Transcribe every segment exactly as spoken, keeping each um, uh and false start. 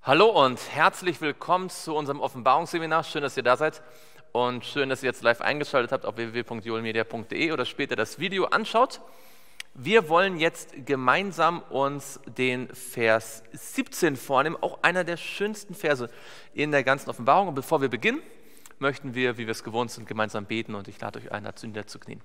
Hallo und herzlich willkommen zu unserem Offenbarungsseminar. Schön, dass ihr da seid und schön, dass ihr jetzt live eingeschaltet habt auf w w w punkt joelmedia punkt de oder später das Video anschaut. Wir wollen jetzt gemeinsam uns den Vers siebzehn vornehmen, auch einer der schönsten Verse in der ganzen Offenbarung. Und bevor wir beginnen, möchten wir, wie wir es gewohnt sind, gemeinsam beten und ich lade euch ein, dazu niederzuknien.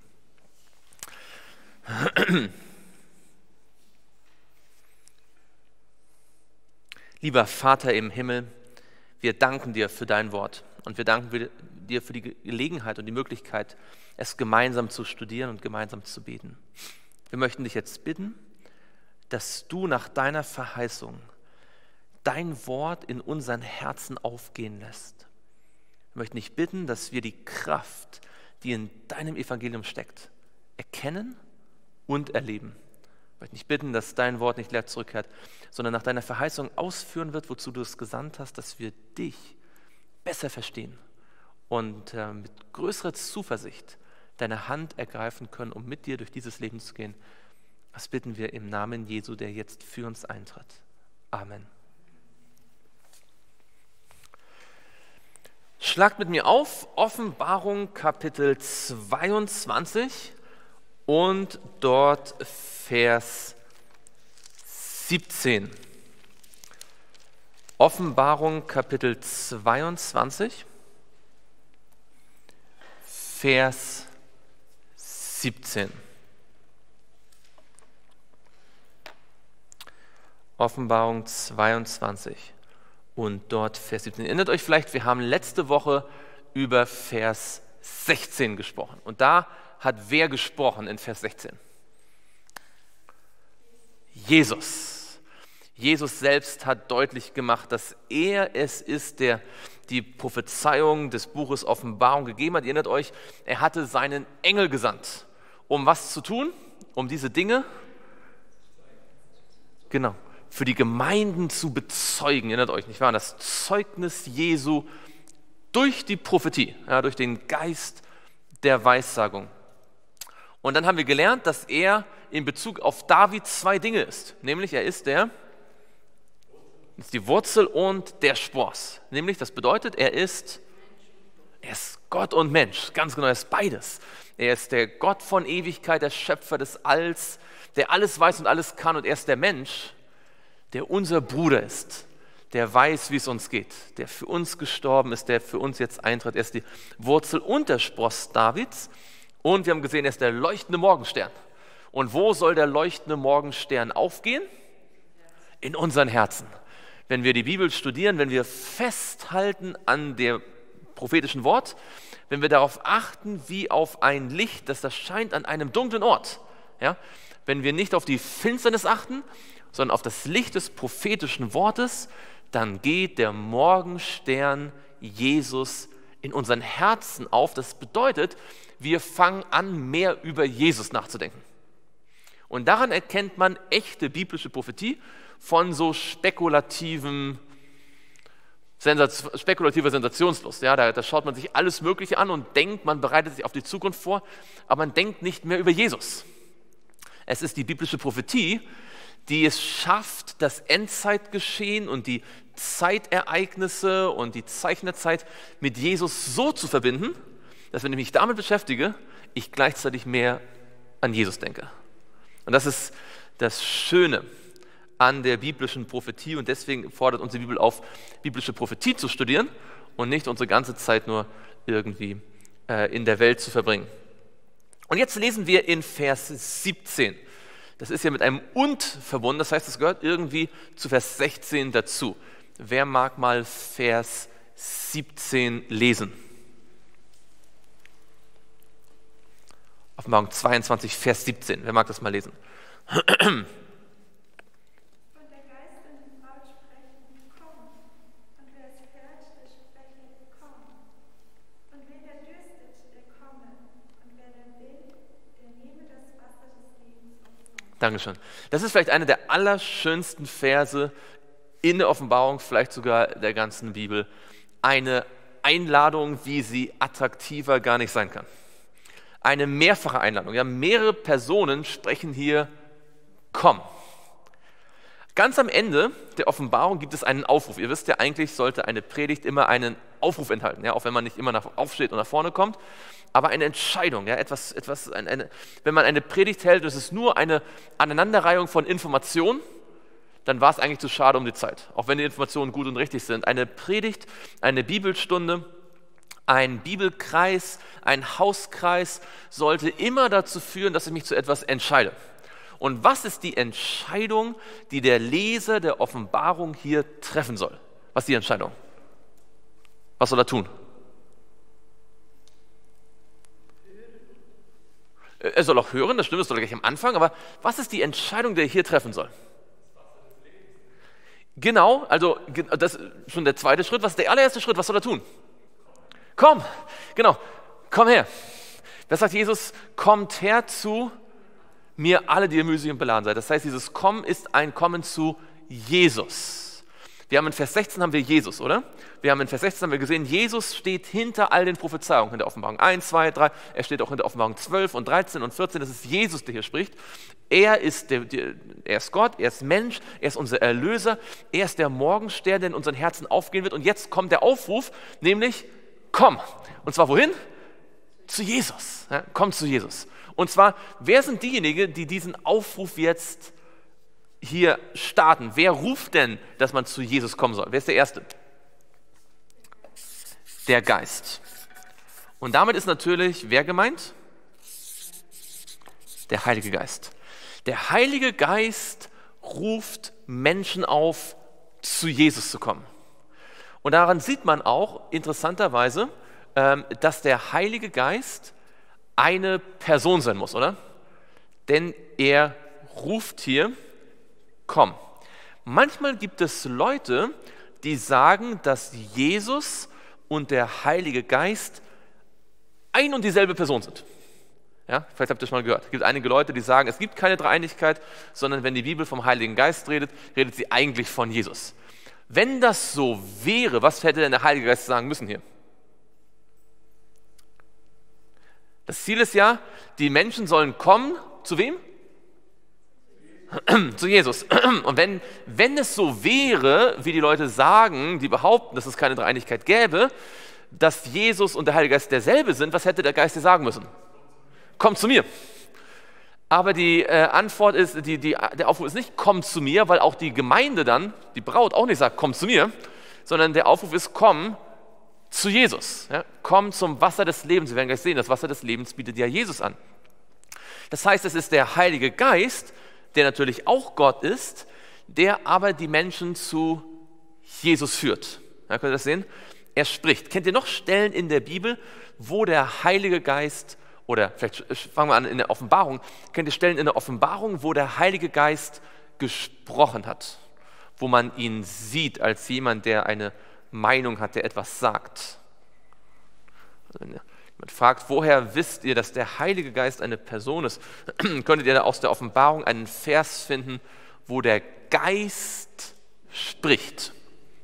Lieber Vater im Himmel, wir danken dir für dein Wort und wir danken dir für die Gelegenheit und die Möglichkeit, es gemeinsam zu studieren und gemeinsam zu beten. Wir möchten dich jetzt bitten, dass du nach deiner Verheißung dein Wort in unseren Herzen aufgehen lässt. Wir möchten dich bitten, dass wir die Kraft, die in deinem Evangelium steckt, erkennen und erleben. Ich möchte dich bitten, dass dein Wort nicht leer zurückkehrt, sondern nach deiner Verheißung ausführen wird, wozu du es gesandt hast, dass wir dich besser verstehen und äh, mit größerer Zuversicht deine Hand ergreifen können, um mit dir durch dieses Leben zu gehen. Das bitten wir im Namen Jesu, der jetzt für uns eintritt. Amen. Schlagt mit mir auf, Offenbarung Kapitel zweiundzwanzig und dort Vers siebzehn. Offenbarung Kapitel zweiundzwanzig, Vers siebzehn. Offenbarung zweiundzwanzig und dort Vers siebzehn. Erinnert euch vielleicht, wir haben letzte Woche über Vers sechzehn gesprochen. Und da hat wer gesprochen in Vers sechzehn? Jesus. Jesus selbst hat deutlich gemacht, dass er es ist, der die Prophezeiung des Buches Offenbarung gegeben hat. Ihr erinnert euch, er hatte seinen Engel gesandt. Um was zu tun? Um diese Dinge? Genau. Für die Gemeinden zu bezeugen. Ihr erinnert euch, nicht wahr? Das Zeugnis Jesu durch die Prophetie, ja, durch den Geist der Weissagung. Und dann haben wir gelernt, dass er in Bezug auf David zwei Dinge ist. Nämlich er ist der, ist die Wurzel und der Spross. Nämlich das bedeutet, er ist, er ist Gott und Mensch. Ganz genau, er ist beides. Er ist der Gott von Ewigkeit, der Schöpfer des Alls, der alles weiß und alles kann. Und er ist der Mensch, der unser Bruder ist, der weiß, wie es uns geht, der für uns gestorben ist, der für uns jetzt eintritt. Er ist die Wurzel und der Spross Davids. Und wir haben gesehen, er ist der leuchtende Morgenstern. Und wo soll der leuchtende Morgenstern aufgehen? In unseren Herzen. Wenn wir die Bibel studieren, wenn wir festhalten an dem prophetischen Wort, wenn wir darauf achten, wie auf ein Licht, das das scheint an einem dunklen Ort. Ja? Wenn wir nicht auf die Finsternis achten, sondern auf das Licht des prophetischen Wortes, dann geht der Morgenstern Jesus in unseren Herzen auf. Das bedeutet, wir fangen an, mehr über Jesus nachzudenken. Und daran erkennt man echte biblische Prophetie von so spekulativen, Sensaz, spekulativer Sensationslust. Ja, da, da schaut man sich alles Mögliche an und denkt, man bereitet sich auf die Zukunft vor, aber man denkt nicht mehr über Jesus. Es ist die biblische Prophetie, die es schafft, das Endzeitgeschehen und die Zeitereignisse und die Zeichen der Zeit mit Jesus so zu verbinden, dass wenn ich mich damit beschäftige, ich gleichzeitig mehr an Jesus denke. Und das ist das Schöne an der biblischen Prophetie und deswegen fordert uns die Bibel auf, biblische Prophetie zu studieren und nicht unsere ganze Zeit nur irgendwie äh, in der Welt zu verbringen. Und jetzt lesen wir in Vers siebzehn. Das ist ja mit einem und verbunden, das heißt, es gehört irgendwie zu Vers sechzehn dazu. Wer mag mal Vers siebzehn lesen? Offenbarung zweiundzwanzig, Vers siebzehn. Wer mag das mal lesen? Und der Geist und die Braut sprechen, komm. Und wer es hört, der spreche, komm. Und wer der dürstet, der komme. Und wer der will, der nehme das Wasser des Lebens umsonst. Dankeschön. Das ist vielleicht einer der allerschönsten Verse in der Offenbarung, vielleicht sogar der ganzen Bibel. Eine Einladung, wie sie attraktiver gar nicht sein kann. Eine mehrfache Einladung. Ja, mehrere Personen sprechen hier, komm. Ganz am Ende der Offenbarung gibt es einen Aufruf. Ihr wisst ja, eigentlich sollte eine Predigt immer einen Aufruf enthalten, ja, auch wenn man nicht immer nach, aufsteht und nach vorne kommt, aber eine Entscheidung, ja, etwas, etwas, eine, eine, wenn man eine Predigt hält, das ist nur eine Aneinanderreihung von Informationen, dann war es eigentlich zu schade um die Zeit, auch wenn die Informationen gut und richtig sind. Eine Predigt, eine Bibelstunde, ein Bibelkreis, ein Hauskreis sollte immer dazu führen, dass ich mich zu etwas entscheide. Und was ist die Entscheidung, die der Leser der Offenbarung hier treffen soll? Was ist die Entscheidung? Was soll er tun? Er soll auch hören, das stimmt, das soll er gleich am Anfang, aber was ist die Entscheidung, die er hier treffen soll? Genau, also das ist schon der zweite Schritt. Was ist der allererste Schritt? Was soll er tun? Komm, genau, komm her. Das sagt Jesus, kommt her zu mir alle, die ihr mühselig und beladen seid. Das heißt, dieses Kommen ist ein Kommen zu Jesus. Wir haben in Vers sechzehn haben wir Jesus, oder? Wir haben in Vers sechzehn haben wir gesehen, Jesus steht hinter all den Prophezeiungen, in der Offenbarung eins, zwei, drei, er steht auch in der Offenbarung zwölf und dreizehn und vierzehn, das ist Jesus, der hier spricht. Er ist, der, der, er ist Gott, er ist Mensch, er ist unser Erlöser, er ist der Morgenstern, der in unseren Herzen aufgehen wird. Und jetzt kommt der Aufruf, nämlich komm. Und zwar wohin? Zu Jesus. Ja, komm zu Jesus. Und zwar, wer sind diejenigen, die diesen Aufruf jetzt hier starten? Wer ruft denn, dass man zu Jesus kommen soll? Wer ist der Erste? Der Geist. Und damit ist natürlich, wer gemeint? Der Heilige Geist. Der Heilige Geist ruft Menschen auf, zu Jesus zu kommen. Und daran sieht man auch interessanterweise, dass der Heilige Geist eine Person sein muss, oder? Denn er ruft hier, komm. Manchmal gibt es Leute, die sagen, dass Jesus und der Heilige Geist ein und dieselbe Person sind. Ja, vielleicht habt ihr schon mal gehört. Es gibt einige Leute, die sagen, es gibt keine Dreieinigkeit, sondern wenn die Bibel vom Heiligen Geist redet, redet sie eigentlich von Jesus. Wenn das so wäre, was hätte denn der Heilige Geist sagen müssen hier? Das Ziel ist ja, die Menschen sollen kommen, zu wem? Zu Jesus. Und wenn, wenn es so wäre, wie die Leute sagen, die behaupten, dass es keine Dreieinigkeit gäbe, dass Jesus und der Heilige Geist derselbe sind, was hätte der Geist dir sagen müssen? Komm zu mir. Aber die äh, Antwort ist, die, die, der Aufruf ist nicht, komm zu mir, weil auch die Gemeinde dann, die Braut auch nicht sagt, komm zu mir, sondern der Aufruf ist, komm zu Jesus. Ja? Komm zum Wasser des Lebens. Wir werden gleich sehen, das Wasser des Lebens bietet ja Jesus an. Das heißt, es ist der Heilige Geist, der natürlich auch Gott ist, der aber die Menschen zu Jesus führt. Ja, könnt ihr das sehen? Er spricht. Kennt ihr noch Stellen in der Bibel, wo der Heilige Geist, oder vielleicht fangen wir an in der Offenbarung, kennt ihr Stellen in der Offenbarung, wo der Heilige Geist gesprochen hat, wo man ihn sieht als jemand, der eine Meinung hat, der etwas sagt. Also wenn jemand fragt, woher wisst ihr, dass der Heilige Geist eine Person ist, könntet ihr da aus der Offenbarung einen Vers finden, wo der Geist spricht.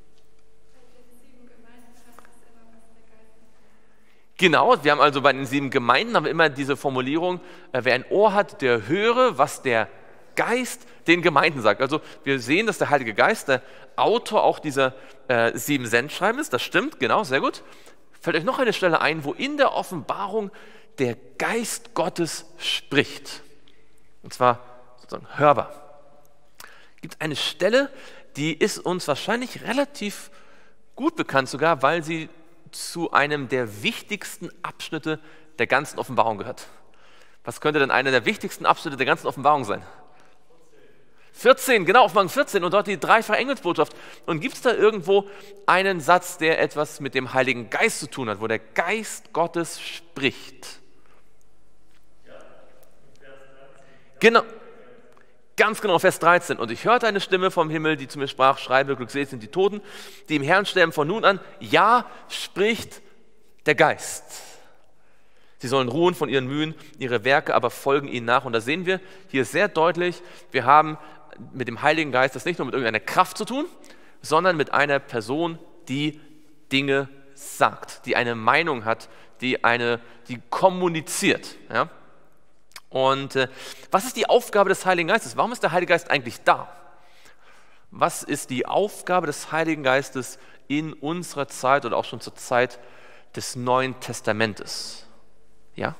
Genau, wir haben also bei den sieben Gemeinden haben wir immer diese Formulierung, äh, wer ein Ohr hat, der höre, was der Geist den Gemeinden sagt. Also wir sehen, dass der Heilige Geist der Autor auch dieser äh, sieben Sendschreiben ist, das stimmt, genau, sehr gut. Fällt euch noch eine Stelle ein, wo in der Offenbarung der Geist Gottes spricht. Und zwar sozusagen hörbar. Es gibt eine Stelle, die ist uns wahrscheinlich relativ gut bekannt sogar, weil sie zu einem der wichtigsten Abschnitte der ganzen Offenbarung gehört. Was könnte denn einer der wichtigsten Abschnitte der ganzen Offenbarung sein? vierzehn, genau, Offenbarung vierzehn und dort die dreifache Engelsbotschaft. Und gibt es da irgendwo einen Satz, der etwas mit dem Heiligen Geist zu tun hat, wo der Geist Gottes spricht? Ja, Vers dreizehn. Genau. Ganz genau, Vers dreizehn. Und ich hörte eine Stimme vom Himmel, die zu mir sprach, schreibe, glückselig sind die Toten, die im Herrn sterben von nun an. Ja, spricht der Geist. Sie sollen ruhen von ihren Mühen, ihre Werke aber folgen ihnen nach. Und da sehen wir hier sehr deutlich, wir haben mit dem Heiligen Geist das nicht nur mit irgendeiner Kraft zu tun, sondern mit einer Person, die Dinge sagt, die eine Meinung hat, die, eine, die kommuniziert. Ja? Und äh, was ist die Aufgabe des Heiligen Geistes? Warum ist der Heilige Geist eigentlich da? Was ist die Aufgabe des Heiligen Geistes in unserer Zeit oder auch schon zur Zeit des Neuen Testamentes? Ja?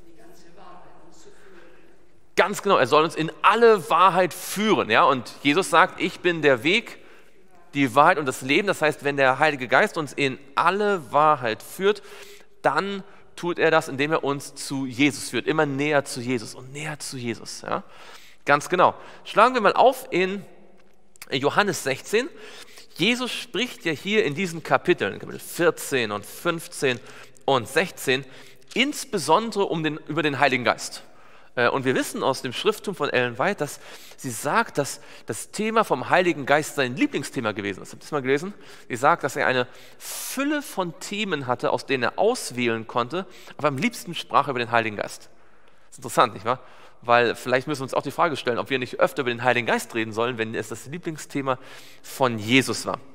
Ganz genau, er soll uns in alle Wahrheit führen. Ja? Und Jesus sagt, ich bin der Weg, die Wahrheit und das Leben. Das heißt, wenn der Heilige Geist uns in alle Wahrheit führt, dann tut er das, indem er uns zu Jesus führt, immer näher zu Jesus und näher zu Jesus. Ja? Ganz genau. Schlagen wir mal auf in Johannes sechzehn. Jesus spricht ja hier in diesen Kapiteln, Kapitel vierzehn und fünfzehn und sechzehn, insbesondere um den, über den Heiligen Geist. Und wir wissen aus dem Schrifttum von Ellen White, dass sie sagt, dass das Thema vom Heiligen Geist sein Lieblingsthema gewesen ist. Habt ihr das mal gelesen? Sie sagt, dass er eine Fülle von Themen hatte, aus denen er auswählen konnte, aber am liebsten sprach er über den Heiligen Geist. Das ist interessant, nicht wahr? Weil vielleicht müssen wir uns auch die Frage stellen, ob wir nicht öfter über den Heiligen Geist reden sollen, wenn es das Lieblingsthema von Jesus war.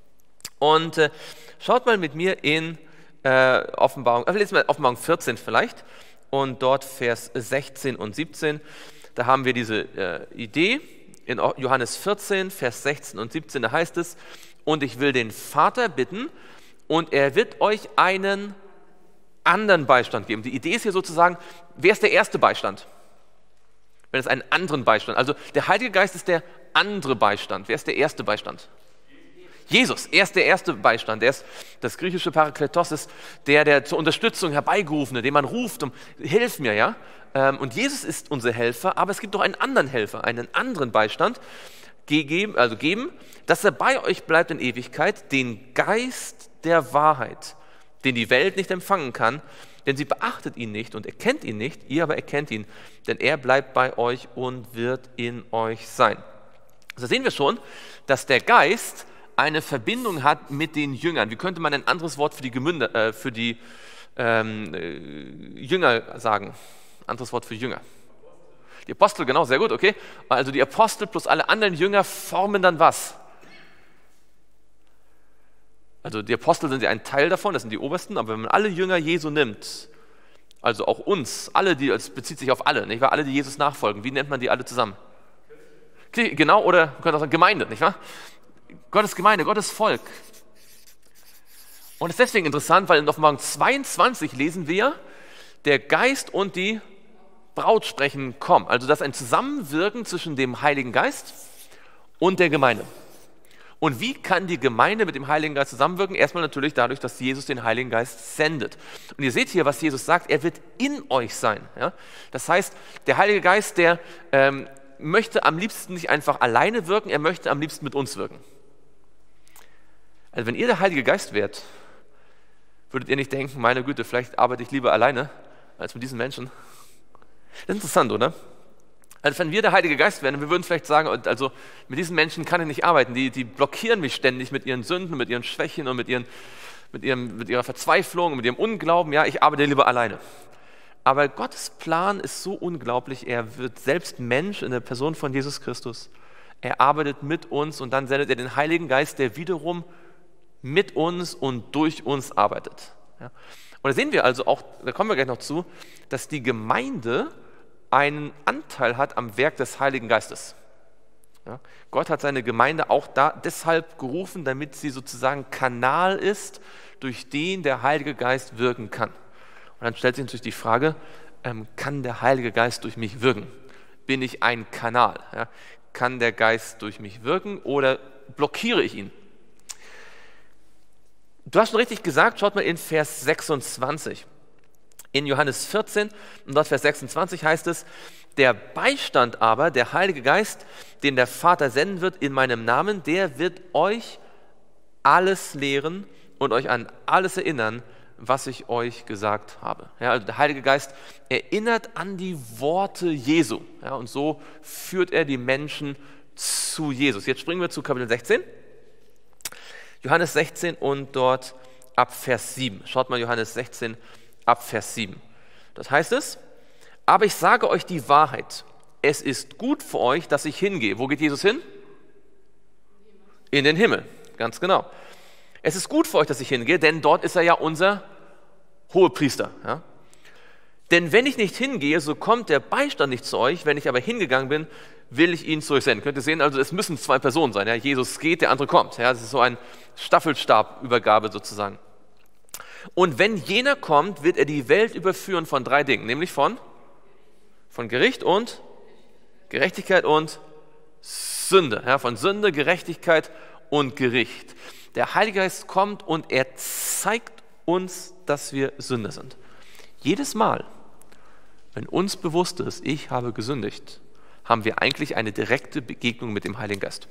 Und äh, schaut mal mit mir in äh, Offenbarung, äh, lesen wir Offenbarung vierzehn vielleicht. Und dort Vers sechzehn und siebzehn, da haben wir diese äh, Idee. In Johannes vierzehn, Vers sechzehn und siebzehn, da heißt es, und ich will den Vater bitten, und er wird euch einen anderen Beistand geben. Die Idee ist hier sozusagen, wer ist der erste Beistand? Wenn es einen anderen Beistand, also der Heilige Geist ist der andere Beistand. Wer ist der erste Beistand? Jesus, er ist der erste Beistand, er ist das griechische Parakletos, ist der, der zur Unterstützung herbeigerufene, den man ruft, um, hilf mir, ja. Und Jesus ist unser Helfer, aber es gibt noch einen anderen Helfer, einen anderen Beistand, gegeben, also geben, dass er bei euch bleibt in Ewigkeit, den Geist der Wahrheit, den die Welt nicht empfangen kann, denn sie beachtet ihn nicht und erkennt ihn nicht, ihr aber erkennt ihn, denn er bleibt bei euch und wird in euch sein. So sehen wir schon, dass der Geist eine Verbindung hat mit den Jüngern. Wie könnte man ein anderes Wort für die, Gemünder, äh, für die ähm, äh, Jünger sagen? Anderes Wort für Jünger. Die Apostel, genau, sehr gut, okay. Also die Apostel plus alle anderen Jünger formen dann was? Also die Apostel sind ja ein Teil davon, das sind die Obersten, aber wenn man alle Jünger Jesu nimmt, also auch uns, alle, die, es bezieht sich auf alle, nicht wahr? Alle, die Jesus nachfolgen, wie nennt man die alle zusammen? Genau, oder man könnte auch sagen Gemeinde, nicht wahr? Gottes Gemeinde, Gottes Volk. Und es ist deswegen interessant, weil in Offenbarung zweiundzwanzig lesen wir, der Geist und die Braut sprechen, komm. Also das ist ein Zusammenwirken zwischen dem Heiligen Geist und der Gemeinde. Und wie kann die Gemeinde mit dem Heiligen Geist zusammenwirken? Erstmal natürlich dadurch, dass Jesus den Heiligen Geist sendet. Und ihr seht hier, was Jesus sagt, er wird in euch sein. Ja? Das heißt, der Heilige Geist, der ähm, möchte am liebsten nicht einfach alleine wirken, er möchte am liebsten mit uns wirken. Also wenn ihr der Heilige Geist wärt, würdet ihr nicht denken, meine Güte, vielleicht arbeite ich lieber alleine als mit diesen Menschen. Das ist interessant, oder? Also wenn wir der Heilige Geist wären, wir würden vielleicht sagen, also mit diesen Menschen kann ich nicht arbeiten, die, die blockieren mich ständig mit ihren Sünden, mit ihren Schwächen und mit, ihren, mit, ihrem, mit ihrer Verzweiflung, mit ihrem Unglauben, ja, ich arbeite lieber alleine. Aber Gottes Plan ist so unglaublich, er wird selbst Mensch in der Person von Jesus Christus. Er arbeitet mit uns und dann sendet er den Heiligen Geist, der wiederum mit uns und durch uns arbeitet. Ja. Und da sehen wir also auch, da kommen wir gleich noch zu, dass die Gemeinde einen Anteil hat am Werk des Heiligen Geistes. Ja. Gott hat seine Gemeinde auch da deshalb gerufen, damit sie sozusagen Kanal ist, durch den der Heilige Geist wirken kann. Und dann stellt sich natürlich die Frage, ähm, kann der Heilige Geist durch mich wirken? Bin ich ein Kanal? Ja? Kann der Geist durch mich wirken oder blockiere ich ihn? Du hast schon richtig gesagt, schaut mal in Vers sechsundzwanzig. In Johannes vierzehn und dort Vers sechsundzwanzig heißt es, der Beistand aber, der Heilige Geist, den der Vater senden wird in meinem Namen, der wird euch alles lehren und euch an alles erinnern, was ich euch gesagt habe. Ja, also der Heilige Geist erinnert an die Worte Jesu. Ja, und so führt er die Menschen zu Jesus. Jetzt springen wir zu Kapitel sechzehn. Johannes sechzehn und dort ab Vers sieben. Schaut mal Johannes sechzehn ab Vers sieben. Das heißt es, aber ich sage euch die Wahrheit. Es ist gut für euch, dass ich hingehe. Wo geht Jesus hin? In den Himmel, ganz genau. Es ist gut für euch, dass ich hingehe, denn dort ist er ja unser Hohepriester. Ja? Denn wenn ich nicht hingehe, so kommt der Beistand nicht zu euch. Wenn ich aber hingegangen bin, will ich ihn zu euch senden. Könnt ihr sehen, also es müssen zwei Personen sein. Ja? Jesus geht, der andere kommt. Ja? Das ist so ein Staffelstabübergabe sozusagen. Und wenn jener kommt, wird er die Welt überführen von drei Dingen, nämlich von, von Gericht und Gerechtigkeit und Sünde. Ja? Von Sünde, Gerechtigkeit und Gericht. Der Heilige Geist kommt und er zeigt uns, dass wir Sünder sind. Jedes Mal, wenn uns bewusst ist, ich habe gesündigt, haben wir eigentlich eine direkte Begegnung mit dem Heiligen Geist.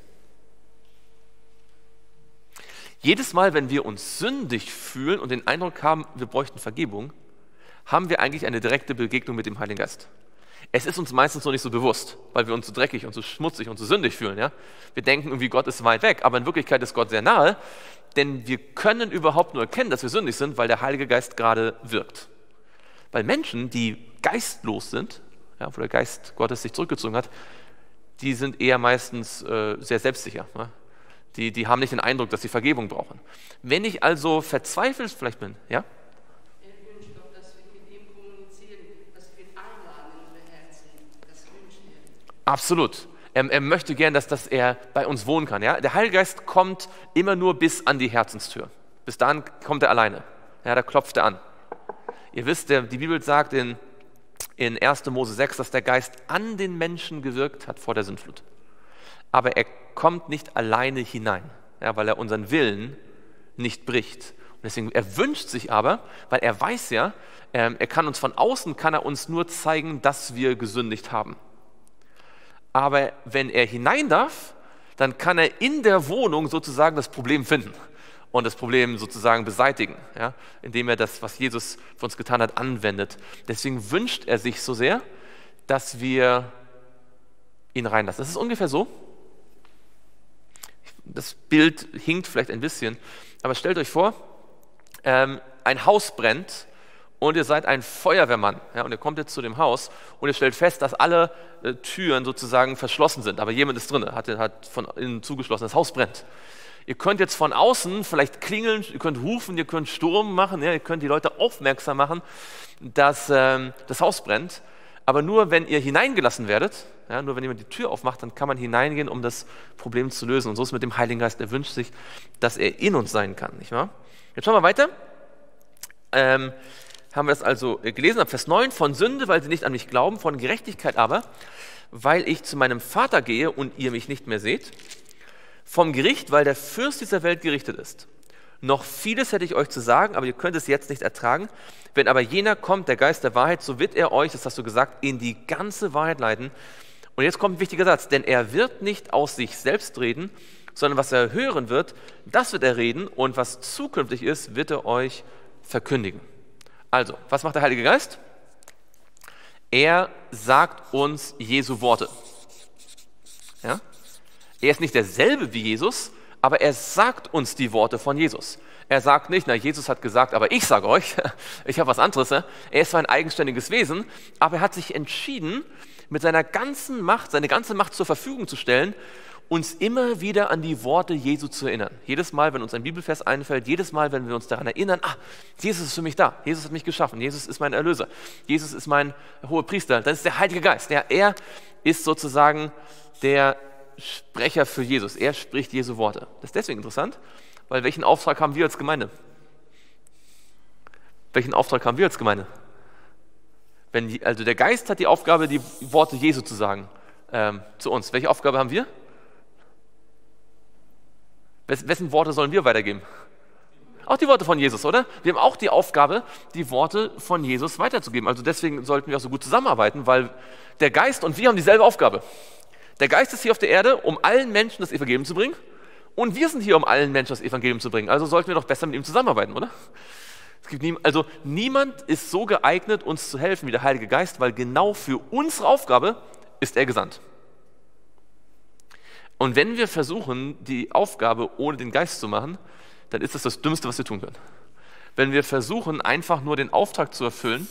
Jedes Mal, wenn wir uns sündig fühlen und den Eindruck haben, wir bräuchten Vergebung, haben wir eigentlich eine direkte Begegnung mit dem Heiligen Geist. Es ist uns meistens noch nicht so bewusst, weil wir uns so dreckig und so schmutzig und so sündig fühlen. Ja? Wir denken irgendwie, Gott ist weit weg, aber in Wirklichkeit ist Gott sehr nahe, denn wir können überhaupt nur erkennen, dass wir sündig sind, weil der Heilige Geist gerade wirkt. Weil Menschen, die geistlos sind, ja, wo der Geist Gottes sich zurückgezogen hat, die sind eher meistens äh, sehr selbstsicher. Ja? Die, die haben nicht den Eindruck, dass sie Vergebung brauchen. Wenn ich also verzweifelt vielleicht bin, ja? Er wünscht doch, dass wir mit ihm kommunizieren, dass wir ihn einladen in unser Herz. Das wünscht er. Absolut. Er, er möchte gern, dass, dass er bei uns wohnen kann. Ja? Der Heilige Geist kommt immer nur bis an die Herzenstür. Bis dahin kommt er alleine. Ja, da klopft er an. Ihr wisst, der, die Bibel sagt in, in erster Mose sechs, dass der Geist an den Menschen gewirkt hat vor der Sündflut. Aber er kommt nicht alleine hinein, ja, weil er unseren Willen nicht bricht. Und deswegen, er wünscht sich aber, weil er weiß ja, ähm, er kann uns von außen, kann er uns nur zeigen, dass wir gesündigt haben. Aber wenn er hinein darf, dann kann er in der Wohnung sozusagen das Problem finden und das Problem sozusagen beseitigen, ja, indem er das, was Jesus für uns getan hat, anwendet. Deswegen wünscht er sich so sehr, dass wir ihn reinlassen. Das ist ungefähr so. Das Bild hinkt vielleicht ein bisschen, aber stellt euch vor, ähm, ein Haus brennt und ihr seid ein Feuerwehrmann, ja, und ihr kommt jetzt zu dem Haus und ihr stellt fest, dass alle äh, Türen sozusagen verschlossen sind, aber jemand ist drin, hat, hat von innen zugeschlossen, das Haus brennt. Ihr könnt jetzt von außen vielleicht klingeln, ihr könnt rufen, ihr könnt Sturm machen, ja, ihr könnt die Leute aufmerksam machen, dass ähm, das Haus brennt, aber nur wenn ihr hineingelassen werdet, ja, nur wenn jemand die Tür aufmacht, dann kann man hineingehen, um das Problem zu lösen. Und so ist es mit dem Heiligen Geist. Er wünscht sich, dass er in uns sein kann. Nicht wahr? Jetzt schauen wir weiter. Ähm, haben wir das also gelesen ab Vers neun. Von Sünde, weil sie nicht an mich glauben, von Gerechtigkeit aber, weil ich zu meinem Vater gehe und ihr mich nicht mehr seht. Vom Gericht, weil der Fürst dieser Welt gerichtet ist. Noch vieles hätte ich euch zu sagen, aber ihr könnt es jetzt nicht ertragen. Wenn aber jener kommt, der Geist der Wahrheit, so wird er euch, das hast du gesagt, in die ganze Wahrheit leiten. Und jetzt kommt ein wichtiger Satz, denn er wird nicht aus sich selbst reden, sondern was er hören wird, das wird er reden und was zukünftig ist, wird er euch verkündigen. Also, was macht der Heilige Geist? Er sagt uns Jesu Worte. Ja? Er ist nicht derselbe wie Jesus, aber er sagt uns die Worte von Jesus. Er sagt nicht, na, Jesus hat gesagt, aber ich sage euch, ich habe was anderes. Er ist zwar ein eigenständiges Wesen, aber er hat sich entschieden, mit seiner ganzen Macht, seine ganze Macht zur Verfügung zu stellen, uns immer wieder an die Worte Jesu zu erinnern. Jedes Mal, wenn uns ein Bibelvers einfällt, jedes Mal, wenn wir uns daran erinnern, ah, Jesus ist für mich da, Jesus hat mich geschaffen, Jesus ist mein Erlöser, Jesus ist mein Hohepriester, das ist der Heilige Geist. Der, er ist sozusagen der Sprecher für Jesus, er spricht Jesu Worte. Das ist deswegen interessant, weil welchen Auftrag haben wir als Gemeinde? Welchen Auftrag haben wir als Gemeinde? Wenn, also der Geist hat die Aufgabe, die Worte Jesu zu sagen ähm, zu uns. Welche Aufgabe haben wir? Wes, wessen Worte sollen wir weitergeben? Auch die Worte von Jesus, oder? Wir haben auch die Aufgabe, die Worte von Jesus weiterzugeben. Also deswegen sollten wir auch so gut zusammenarbeiten, weil der Geist und wir haben dieselbe Aufgabe. Der Geist ist hier auf der Erde, um allen Menschen das Evangelium zu bringen. Und wir sind hier, um allen Menschen das Evangelium zu bringen. Also sollten wir doch besser mit ihm zusammenarbeiten, oder? Es gibt nie, also niemand ist so geeignet, uns zu helfen wie der Heilige Geist, weil genau für unsere Aufgabe ist er gesandt. Und wenn wir versuchen, die Aufgabe ohne den Geist zu machen, dann ist das das Dümmste, was wir tun können. Wenn wir versuchen, einfach nur den Auftrag zu erfüllen,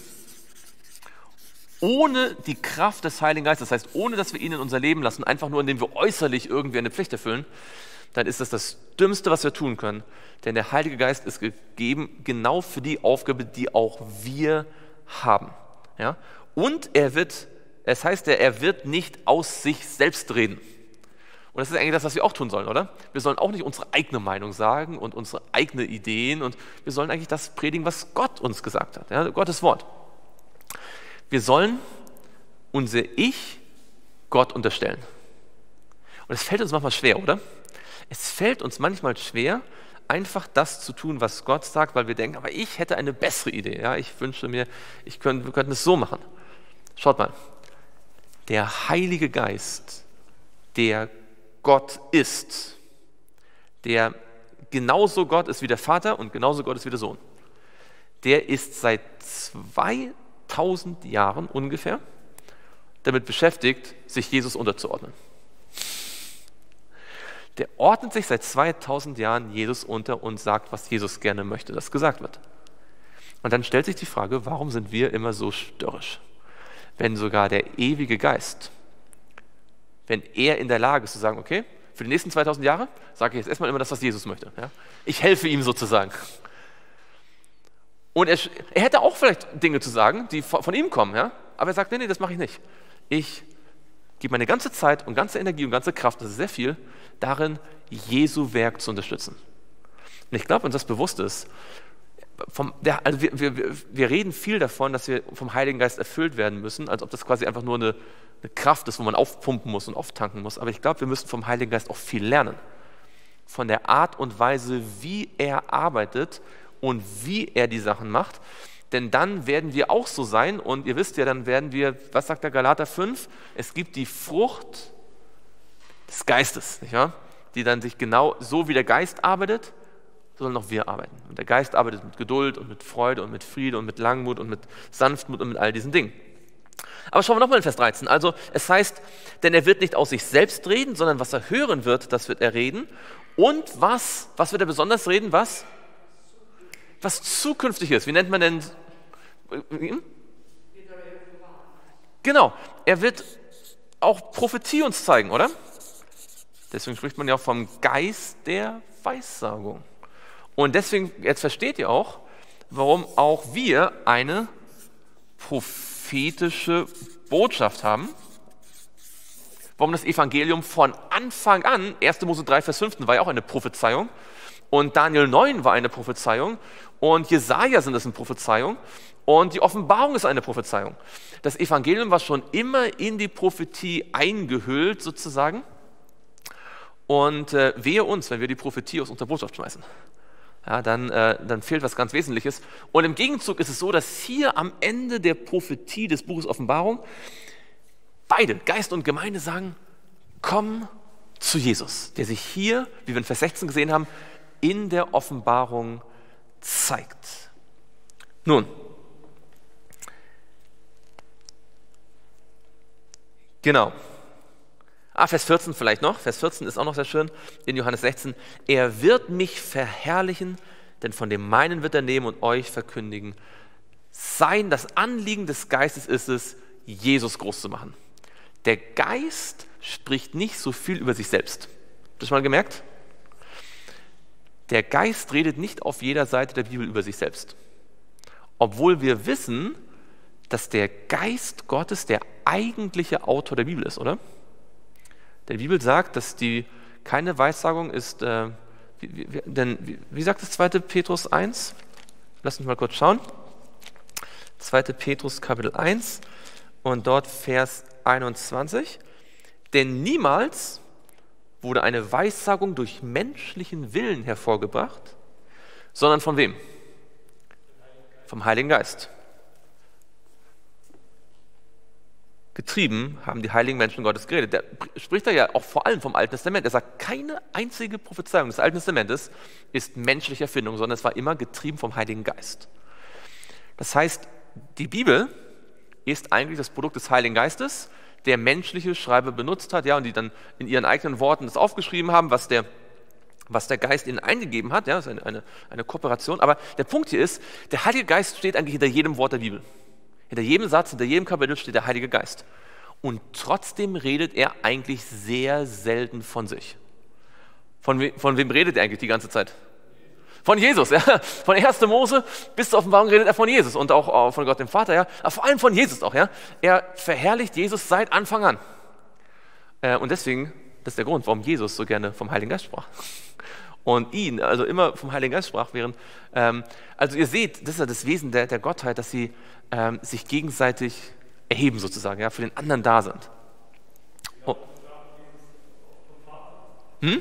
ohne die Kraft des Heiligen Geistes, das heißt, ohne dass wir ihn in unser Leben lassen, einfach nur, indem wir äußerlich irgendwie eine Pflicht erfüllen, dann ist das das Dümmste, was wir tun können. Denn der Heilige Geist ist gegeben genau für die Aufgabe, die auch wir haben. Ja? Und er wird Es heißt ja, er wird nicht aus sich selbst reden. Und das ist eigentlich das, was wir auch tun sollen, oder? Wir sollen auch nicht unsere eigene Meinung sagen und unsere eigenen Ideen und wir sollen eigentlich das predigen, was Gott uns gesagt hat, ja? Gottes Wort. Wir sollen unser Ich Gott unterstellen. Und es fällt uns manchmal schwer, oder? Es fällt uns manchmal schwer, einfach das zu tun, was Gott sagt, weil wir denken, aber ich hätte eine bessere Idee. Ja? Ich wünsche mir, ich könnte, wir könnten es so machen. Schaut mal, der Heilige Geist, der Gott ist, der genauso Gott ist wie der Vater und genauso Gott ist wie der Sohn, der ist seit zweitausend Jahren ungefähr damit beschäftigt, sich Jesus unterzuordnen. Der ordnet sich seit zweitausend Jahren Jesus unter und sagt, was Jesus gerne möchte, dass gesagt wird. Und dann stellt sich die Frage, warum sind wir immer so störrisch? Wenn sogar der ewige Geist, wenn er in der Lage ist zu sagen, okay, für die nächsten zweitausend Jahre sage ich jetzt erstmal immer das, was Jesus möchte. Ja? Ich helfe ihm sozusagen. Und er, er hätte auch vielleicht Dinge zu sagen, die von, von ihm kommen, ja? Aber er sagt, nee, nee, das mache ich nicht. Ich gebe meine ganze Zeit und ganze Energie und ganze Kraft, das ist sehr viel, darin, Jesu Werk zu unterstützen. Und ich glaube, wenn uns das bewusst ist, vom, der, also wir, wir, wir reden viel davon, dass wir vom Heiligen Geist erfüllt werden müssen, als ob das quasi einfach nur eine, eine Kraft ist, wo man aufpumpen muss und auftanken muss. Aber ich glaube, wir müssen vom Heiligen Geist auch viel lernen. Von der Art und Weise, wie er arbeitet und wie er die Sachen macht. Denn dann werden wir auch so sein und ihr wisst ja, dann werden wir, was sagt der Galater fünf? Es gibt die Frucht des Geistes, nicht wahr? Die dann sich genau so wie der Geist arbeitet, sollen auch wir arbeiten. Und der Geist arbeitet mit Geduld und mit Freude und mit Friede und mit Langmut und mit Sanftmut und mit all diesen Dingen. Aber schauen wir nochmal in Vers dreizehn. Also es heißt, denn er wird nicht aus sich selbst reden, sondern was er hören wird, das wird er reden. Und was, was wird er besonders reden? Was? Was zukünftig ist. Wie nennt man denn? Hm? Genau, er wird auch Prophetie uns zeigen, oder? Deswegen spricht man ja auch vom Geist der Weissagung. Und deswegen, jetzt versteht ihr auch, warum auch wir eine prophetische Botschaft haben. Warum das Evangelium von Anfang an, erster Mose drei, Vers fünf war ja auch eine Prophezeiung und Daniel neun war eine Prophezeiung und Jesaja sind es eine Prophezeiung und die Offenbarung ist eine Prophezeiung. Das Evangelium war schon immer in die Prophetie eingehüllt sozusagen und äh, wehe uns, wenn wir die Prophetie aus unserer Botschaft schmeißen. Ja, dann, äh, dann fehlt was ganz Wesentliches. Und im Gegenzug ist es so, dass hier am Ende der Prophetie des Buches Offenbarung beide, Geist und Gemeinde, sagen, komm zu Jesus, der sich hier, wie wir in Vers sechzehn gesehen haben, in der Offenbarung zeigt. Nun, genau. Ah, Vers vierzehn vielleicht noch. Vers vierzehn ist auch noch sehr schön in Johannes sechzehn. Er wird mich verherrlichen, denn von dem meinen wird er nehmen und euch verkündigen. Sein, das Anliegen des Geistes ist es, Jesus groß zu machen. Der Geist spricht nicht so viel über sich selbst. Habt ihr das schon mal gemerkt? Der Geist redet nicht auf jeder Seite der Bibel über sich selbst. Obwohl wir wissen, dass der Geist Gottes der eigentliche Autor der Bibel ist, oder? Die Bibel sagt, dass die keine Weissagung ist, äh, wie, wie, denn wie, wie sagt es zweiter Petrus eins? Lass uns mal kurz schauen. zweiter Petrus Kapitel eins und dort Vers einundzwanzig. Denn niemals wurde eine Weissagung durch menschlichen Willen hervorgebracht, sondern von wem? Vom Heiligen Geist. Getrieben haben die heiligen Menschen Gottes geredet. Der spricht da ja auch vor allem vom Alten Testament. Er sagt, keine einzige Prophezeiung des Alten Testamentes ist menschliche Erfindung, sondern es war immer getrieben vom Heiligen Geist. Das heißt, die Bibel ist eigentlich das Produkt des Heiligen Geistes, der menschliche Schreiber benutzt hat, ja, und die dann in ihren eigenen Worten das aufgeschrieben haben, was der, was der Geist ihnen eingegeben hat. Ja, das ist eine, eine, eine Kooperation. Aber der Punkt hier ist, der Heilige Geist steht eigentlich hinter jedem Wort der Bibel. Hinter jedem Satz, hinter jedem Kapitel steht der Heilige Geist. Und trotzdem redet er eigentlich sehr selten von sich. Von, we, von wem redet er eigentlich die ganze Zeit? Von Jesus, ja. Von erster Mose bis zur Offenbarung redet er von Jesus und auch von Gott dem Vater, ja. Aber vor allem von Jesus auch, ja. Er verherrlicht Jesus seit Anfang an. Und deswegen, das ist der Grund, warum Jesus so gerne vom Heiligen Geist sprach. Und ihn, also immer vom Heiligen Geist sprach, während, ähm, also ihr seht, das ist ja das Wesen der, der Gottheit, dass sie ähm, sich gegenseitig erheben sozusagen, ja, für den anderen da sind. Oh. Hm?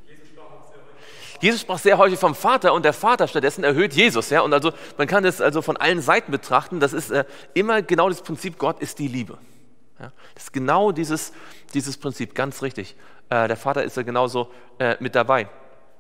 Jesus sprach sehr häufig vom Vater und der Vater stattdessen erhöht Jesus. Ja? Und also man kann das also von allen Seiten betrachten. Das ist äh, immer genau das Prinzip, Gott ist die Liebe. Ja? Das ist genau dieses, dieses Prinzip, ganz richtig. Äh, der Vater ist ja genauso äh, mit dabei.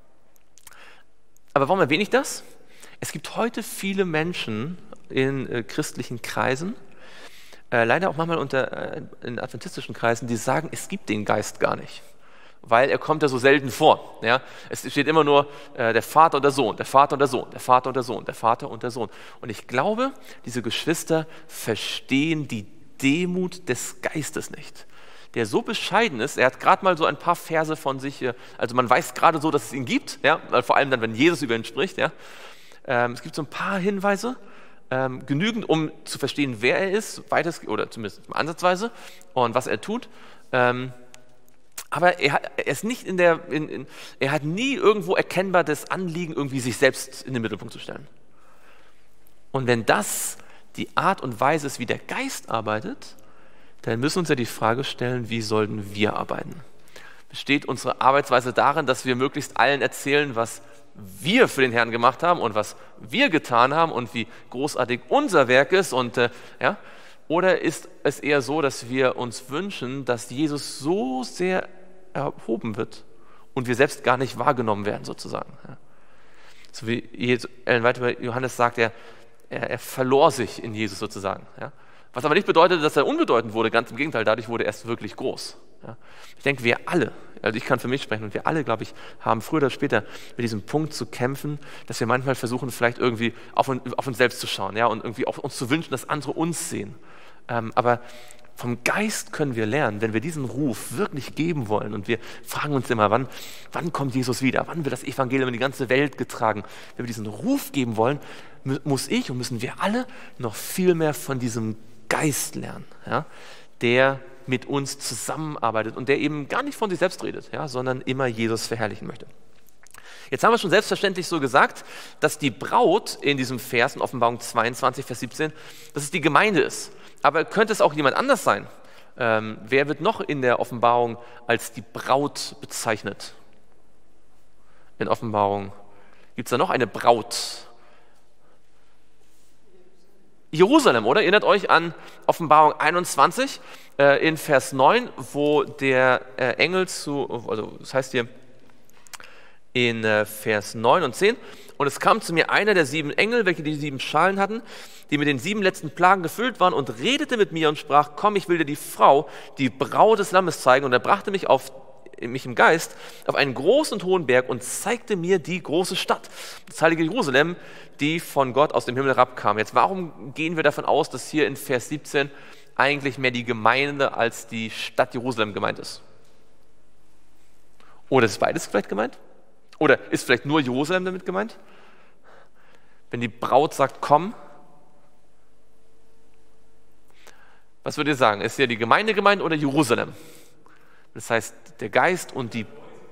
Aber warum erwähne ich das? Es gibt heute viele Menschen in äh, christlichen Kreisen, äh, leider auch manchmal unter, äh, in adventistischen Kreisen, die sagen, es gibt den Geist gar nicht. Weil er kommt ja so selten vor. Ja? Es steht immer nur äh, der Vater und der Sohn, der Vater und der Sohn, der Vater und der Sohn, der Vater und der Sohn. Und ich glaube, diese Geschwister verstehen die Demut des Geistes nicht. Der so bescheiden ist, er hat gerade mal so ein paar Verse von sich, äh, also man weiß gerade so, dass es ihn gibt, ja? Vor allem dann, wenn Jesus über ihn spricht. Ja? Ähm, es gibt so ein paar Hinweise, ähm, genügend, um zu verstehen, wer er ist, weitest, oder zumindest ansatzweise, und was er tut. Ähm, Aber er, hat, er ist nicht in der, in, in, er hat nie irgendwo erkennbar das Anliegen, irgendwie sich selbst in den Mittelpunkt zu stellen. Und wenn das die Art und Weise ist, wie der Geist arbeitet, dann müssen wir uns ja die Frage stellen, wie sollten wir arbeiten? Besteht unsere Arbeitsweise darin, dass wir möglichst allen erzählen, was wir für den Herrn gemacht haben und was wir getan haben und wie großartig unser Werk ist und äh, ja? Oder ist es eher so, dass wir uns wünschen, dass Jesus so sehr erhoben wird und wir selbst gar nicht wahrgenommen werden, sozusagen? Ja. So wie Ellen White über Johannes sagt, er, er, er verlor sich in Jesus sozusagen. Ja. Was aber nicht bedeutet, dass er unbedeutend wurde, ganz im Gegenteil, dadurch wurde er erst wirklich groß. Ja. Ich denke, wir alle, also ich kann für mich sprechen und wir alle, glaube ich, haben früher oder später mit diesem Punkt zu kämpfen, dass wir manchmal versuchen, vielleicht irgendwie auf, auf uns selbst zu schauen, ja, und irgendwie auch uns zu wünschen, dass andere uns sehen. Ähm, aber vom Geist können wir lernen, wenn wir diesen Ruf wirklich geben wollen und wir fragen uns immer, wann, wann kommt Jesus wieder, wann wird das Evangelium in die ganze Welt getragen. Wenn wir diesen Ruf geben wollen, muss ich und müssen wir alle noch viel mehr von diesem Geist lernen, ja, der mit uns zusammenarbeitet und der eben gar nicht von sich selbst redet, ja, sondern immer Jesus verherrlichen möchte. Jetzt haben wir schon selbstverständlich so gesagt, dass die Braut in diesem Vers in Offenbarung zweiundzwanzig, Vers siebzehn, dass es die Gemeinde ist. Aber könnte es auch jemand anders sein? Ähm, wer wird noch in der Offenbarung als die Braut bezeichnet? In Offenbarung gibt es da noch eine Braut? Jerusalem, oder? Erinnert euch an Offenbarung einundzwanzig äh, in Vers neun, wo der äh, Engel zu, also das heißt hier in äh, Vers neun und zehn, und es kam zu mir einer der sieben Engel, welche die sieben Schalen hatten, die mit den sieben letzten Plagen gefüllt waren, und redete mit mir und sprach, komm, ich will dir die Frau, die Braut des Lammes zeigen. Und er brachte mich auf mich im Geist auf einen großen und hohen Berg und zeigte mir die große Stadt, das heilige Jerusalem, die von Gott aus dem Himmel herabkam. Jetzt, warum gehen wir davon aus, dass hier in Vers siebzehn eigentlich mehr die Gemeinde als die Stadt Jerusalem gemeint ist? Oder ist beides vielleicht gemeint? Oder ist vielleicht nur Jerusalem damit gemeint? Wenn die Braut sagt, komm, was würdet ihr sagen? Ist hier die Gemeinde gemeint oder Jerusalem? Das heißt, der Geist und die...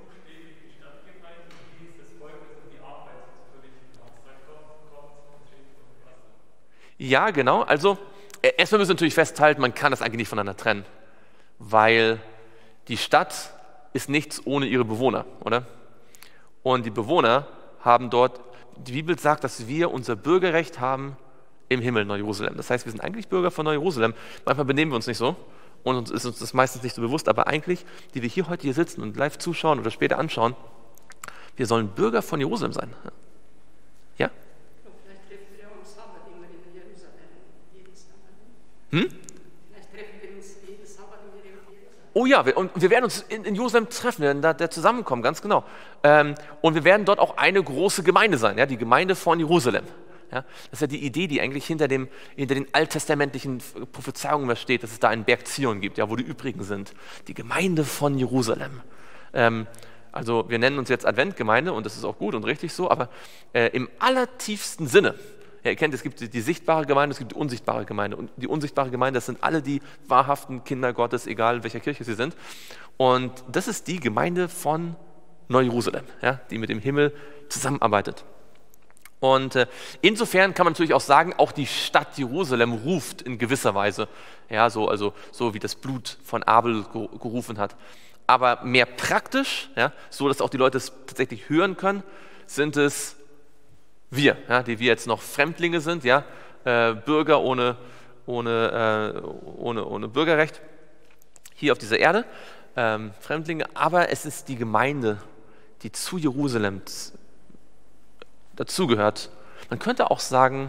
Ja, genau. Also, erstmal müssen wir natürlich festhalten, man kann das eigentlich nicht voneinander trennen, weil die Stadt ist nichts ohne ihre Bewohner, oder? Und die Bewohner haben dort, die Bibel sagt, dass wir unser Bürgerrecht haben im Himmel, Neu-Jerusalem. Das heißt, wir sind eigentlich Bürger von Neu-Jerusalem. Manchmal benehmen wir uns nicht so und uns ist uns das meistens nicht so bewusst, aber eigentlich, die wir hier heute hier sitzen und live zuschauen oder später anschauen, wir sollen Bürger von Jerusalem sein. Ja? Vielleicht treffen wir uns Sabbat immer in Jerusalem, jeden Sabbat. Hm? Vielleicht treffen wir uns jeden Sabbat in Jerusalem. Oh ja, wir, und wir werden uns in, in Jerusalem treffen, wir werden da, da zusammenkommen, ganz genau. Ähm, und wir werden dort auch eine große Gemeinde sein, ja, die Gemeinde von Jerusalem. Ja, das ist ja die Idee, die eigentlich hinter, dem, hinter den alttestamentlichen Prophezeiungen steht, dass es da einen Berg Zion gibt, ja, wo die Übrigen sind. Die Gemeinde von Jerusalem. Ähm, Also wir nennen uns jetzt Adventgemeinde und das ist auch gut und richtig so, aber äh, im allertiefsten Sinne, ja, ihr kennt, es gibt die, die sichtbare Gemeinde, es gibt die unsichtbare Gemeinde. Und die unsichtbare Gemeinde, das sind alle die wahrhaften Kinder Gottes, egal in welcher Kirche sie sind. Und das ist die Gemeinde von Neu-Jerusalem, ja, die mit dem Himmel zusammenarbeitet. Und äh, insofern kann man natürlich auch sagen, auch die Stadt Jerusalem ruft in gewisser Weise, ja, so, also, so wie das Blut von Abel gerufen hat. Aber mehr praktisch, ja, so dass auch die Leute es tatsächlich hören können, sind es wir, ja, die wir jetzt noch Fremdlinge sind, ja, äh, Bürger ohne, ohne, äh, ohne, ohne Bürgerrecht hier auf dieser Erde, ähm, Fremdlinge, aber es ist die Gemeinde, die zu Jerusalem dazugehört. Man könnte auch sagen,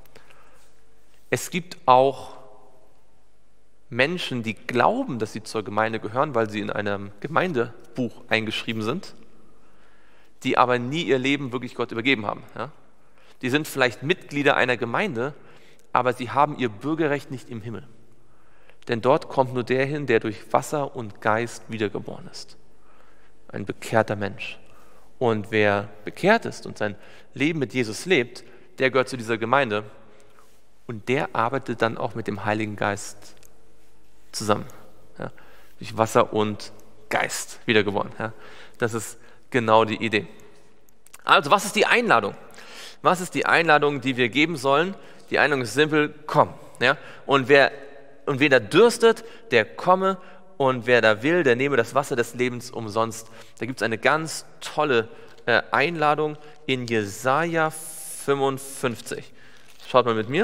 es gibt auch Menschen, die glauben, dass sie zur Gemeinde gehören, weil sie in einem Gemeindebuch eingeschrieben sind, die aber nie ihr Leben wirklich Gott übergeben haben. Ja? Die sind vielleicht Mitglieder einer Gemeinde, aber sie haben ihr Bürgerrecht nicht im Himmel. Denn dort kommt nur der hin, der durch Wasser und Geist wiedergeboren ist. Ein bekehrter Mensch. Und wer bekehrt ist und sein Leben mit Jesus lebt, der gehört zu dieser Gemeinde und der arbeitet dann auch mit dem Heiligen Geist zusammen. Ja, durch Wasser und Geist wiedergeboren. Ja, das ist genau die Idee. Also, was ist die Einladung? Was ist die Einladung, die wir geben sollen? Die Einladung ist simpel, komm. Ja? Und, wer, und wer da dürstet, der komme, und wer da will, der nehme das Wasser des Lebens umsonst. Da gibt es eine ganz tolle äh, Einladung in Jesaja fünfundfünfzig. Schaut mal mit mir.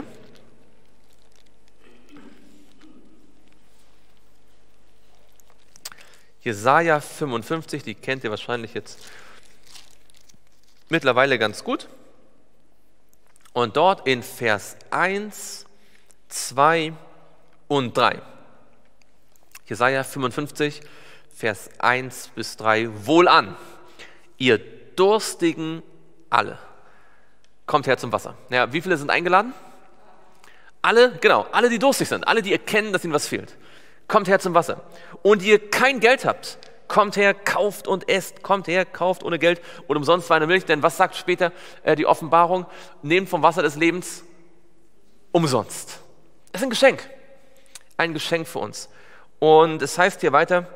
Jesaja fünfundfünfzig, die kennt ihr wahrscheinlich jetzt mittlerweile ganz gut. Und dort in Vers eins, zwei und drei. Jesaja fünfundfünfzig, Vers eins bis drei. Wohlan, ihr Durstigen alle. Kommt her zum Wasser. Ja, wie viele sind eingeladen? Alle, genau, alle, die durstig sind, alle, die erkennen, dass ihnen was fehlt. Kommt her zum Wasser. Und ihr kein Geld habt, kommt her, kauft und esst. Kommt her, kauft ohne Geld und umsonst Wein und Milch. Denn was sagt später äh, die Offenbarung? Nehmt vom Wasser des Lebens umsonst. Das ist ein Geschenk. Ein Geschenk für uns. Und es heißt hier weiter,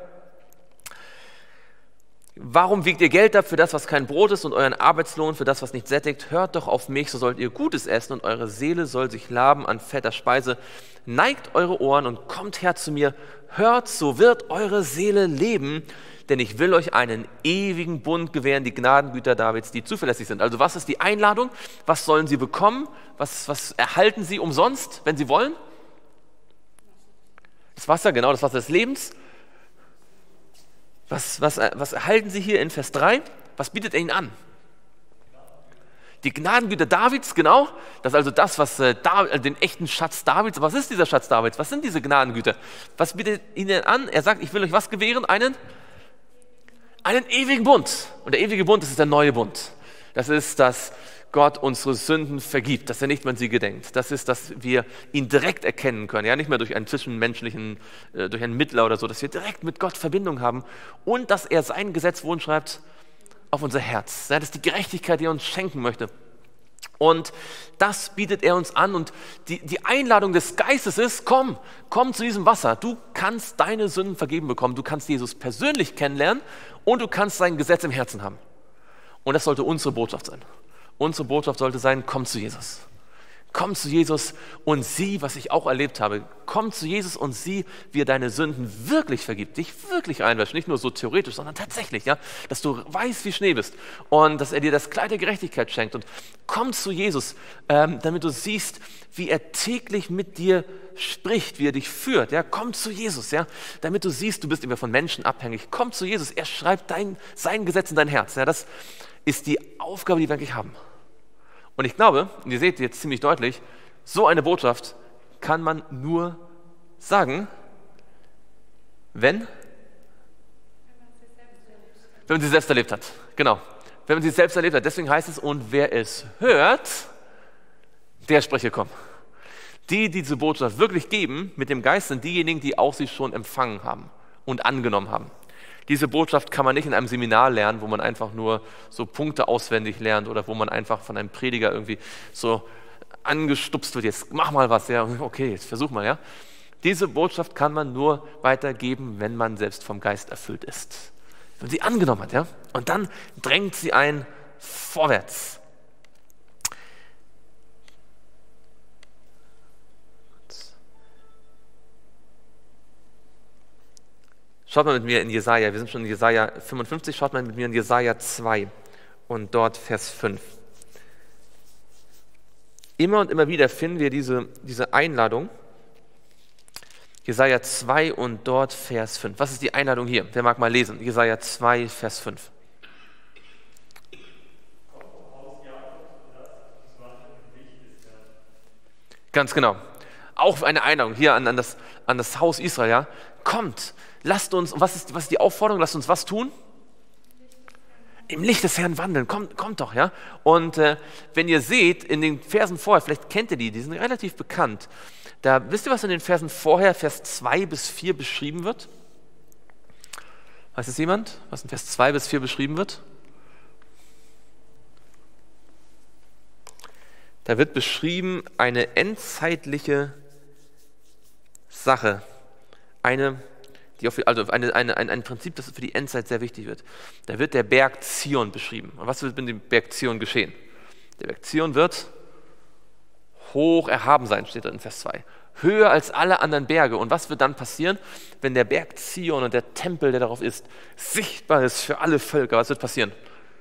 warum wiegt ihr Geld ab für das, was kein Brot ist, und euren Arbeitslohn für das, was nicht sättigt? Hört doch auf mich, so sollt ihr Gutes essen, und eure Seele soll sich laben an fetter Speise. Neigt eure Ohren und kommt her zu mir. Hört, so wird eure Seele leben, denn ich will euch einen ewigen Bund gewähren, die Gnadengüter Davids, die zuverlässig sind. Also was ist die Einladung? Was sollen sie bekommen? Was, was erhalten sie umsonst, wenn sie wollen? Das Wasser, genau, das Wasser des Lebens. Was, was, was erhalten sie hier in Vers drei? Was bietet er ihnen an? Die Gnadengüter Davids, genau. Das ist also das, was äh, David, den echten Schatz Davids. Was ist dieser Schatz Davids? Was sind diese Gnadengüter? Was bietet ihnen an? Er sagt, ich will euch was gewähren? Einen? Einen ewigen Bund. Und der ewige Bund, das ist der neue Bund. Das ist, dass Gott unsere Sünden vergibt, dass er nicht mehr an sie gedenkt. Das ist, dass wir ihn direkt erkennen können, ja, nicht mehr durch einen zwischenmenschlichen, äh, durch einen Mittler oder so, dass wir direkt mit Gott Verbindung haben und dass er sein Gesetz wohnschreibt auf unser Herz. Ja, das ist die Gerechtigkeit, die er uns schenken möchte. Und das bietet er uns an, und die, die Einladung des Geistes ist, komm, komm zu diesem Wasser. Du kannst deine Sünden vergeben bekommen, du kannst Jesus persönlich kennenlernen und du kannst sein Gesetz im Herzen haben. Und das sollte unsere Botschaft sein. Unsere Botschaft sollte sein, komm zu Jesus. Komm zu Jesus und sieh, was ich auch erlebt habe. Komm zu Jesus und sieh, wie er deine Sünden wirklich vergibt, dich wirklich einwäscht. Nicht nur so theoretisch, sondern tatsächlich, ja, dass du weiß wie Schnee bist und dass er dir das Kleid der Gerechtigkeit schenkt. Und komm zu Jesus, ähm, damit du siehst, wie er täglich mit dir spricht, wie er dich führt. Ja, komm zu Jesus, ja, damit du siehst, du bist immer von Menschen abhängig. Komm zu Jesus, er schreibt dein, sein Gesetz in dein Herz. Ja, das ist die Aufgabe, die wir eigentlich haben. Und ich glaube, und ihr seht jetzt ziemlich deutlich, so eine Botschaft kann man nur sagen, wenn, wenn man sie selbst erlebt hat. Genau, wenn man sie selbst erlebt hat. Deswegen heißt es, und wer es hört, der spreche komm. Die, die diese Botschaft wirklich geben, mit dem Geist, sind diejenigen, die auch sie schon empfangen haben und angenommen haben. Diese Botschaft kann man nicht in einem Seminar lernen, wo man einfach nur so Punkte auswendig lernt oder wo man einfach von einem Prediger irgendwie so angestupst wird, jetzt mach mal was, ja, okay, jetzt versuch mal, ja. Diese Botschaft kann man nur weitergeben, wenn man selbst vom Geist erfüllt ist. Wenn man sie angenommen hat, ja. Und dann drängt sie einen vorwärts. Schaut mal mit mir in Jesaja, wir sind schon in Jesaja fünfundfünfzig, schaut mal mit mir in Jesaja zwei und dort Vers fünf. Immer und immer wieder finden wir diese, diese Einladung. Jesaja zwei und dort Vers fünf. Was ist die Einladung hier? Wer mag mal lesen? Jesaja zwei, Vers fünf. Ganz genau. Auch eine Einladung hier an, an, das, an das Haus Israel. Ja? Kommt, lasst uns, was ist, was ist die Aufforderung? Lasst uns was tun? Im Licht des Herrn wandeln. Kommt, kommt doch, ja. Und äh, wenn ihr seht, in den Versen vorher, vielleicht kennt ihr die, die sind relativ bekannt. Da wisst ihr, was in den Versen vorher, Vers zwei bis vier beschrieben wird? Weiß es jemand, was in Vers zwei bis vier beschrieben wird? Da wird beschrieben eine endzeitliche Sache, eine, die auf, also eine, eine, ein, ein Prinzip, das für die Endzeit sehr wichtig wird. Da wird der Berg Zion beschrieben. Und was wird mit dem Berg Zion geschehen? Der Berg Zion wird hoch erhaben sein, steht da in Vers zwei. Höher als alle anderen Berge. Und was wird dann passieren, wenn der Berg Zion und der Tempel, der darauf ist, sichtbar ist für alle Völker? Was wird passieren?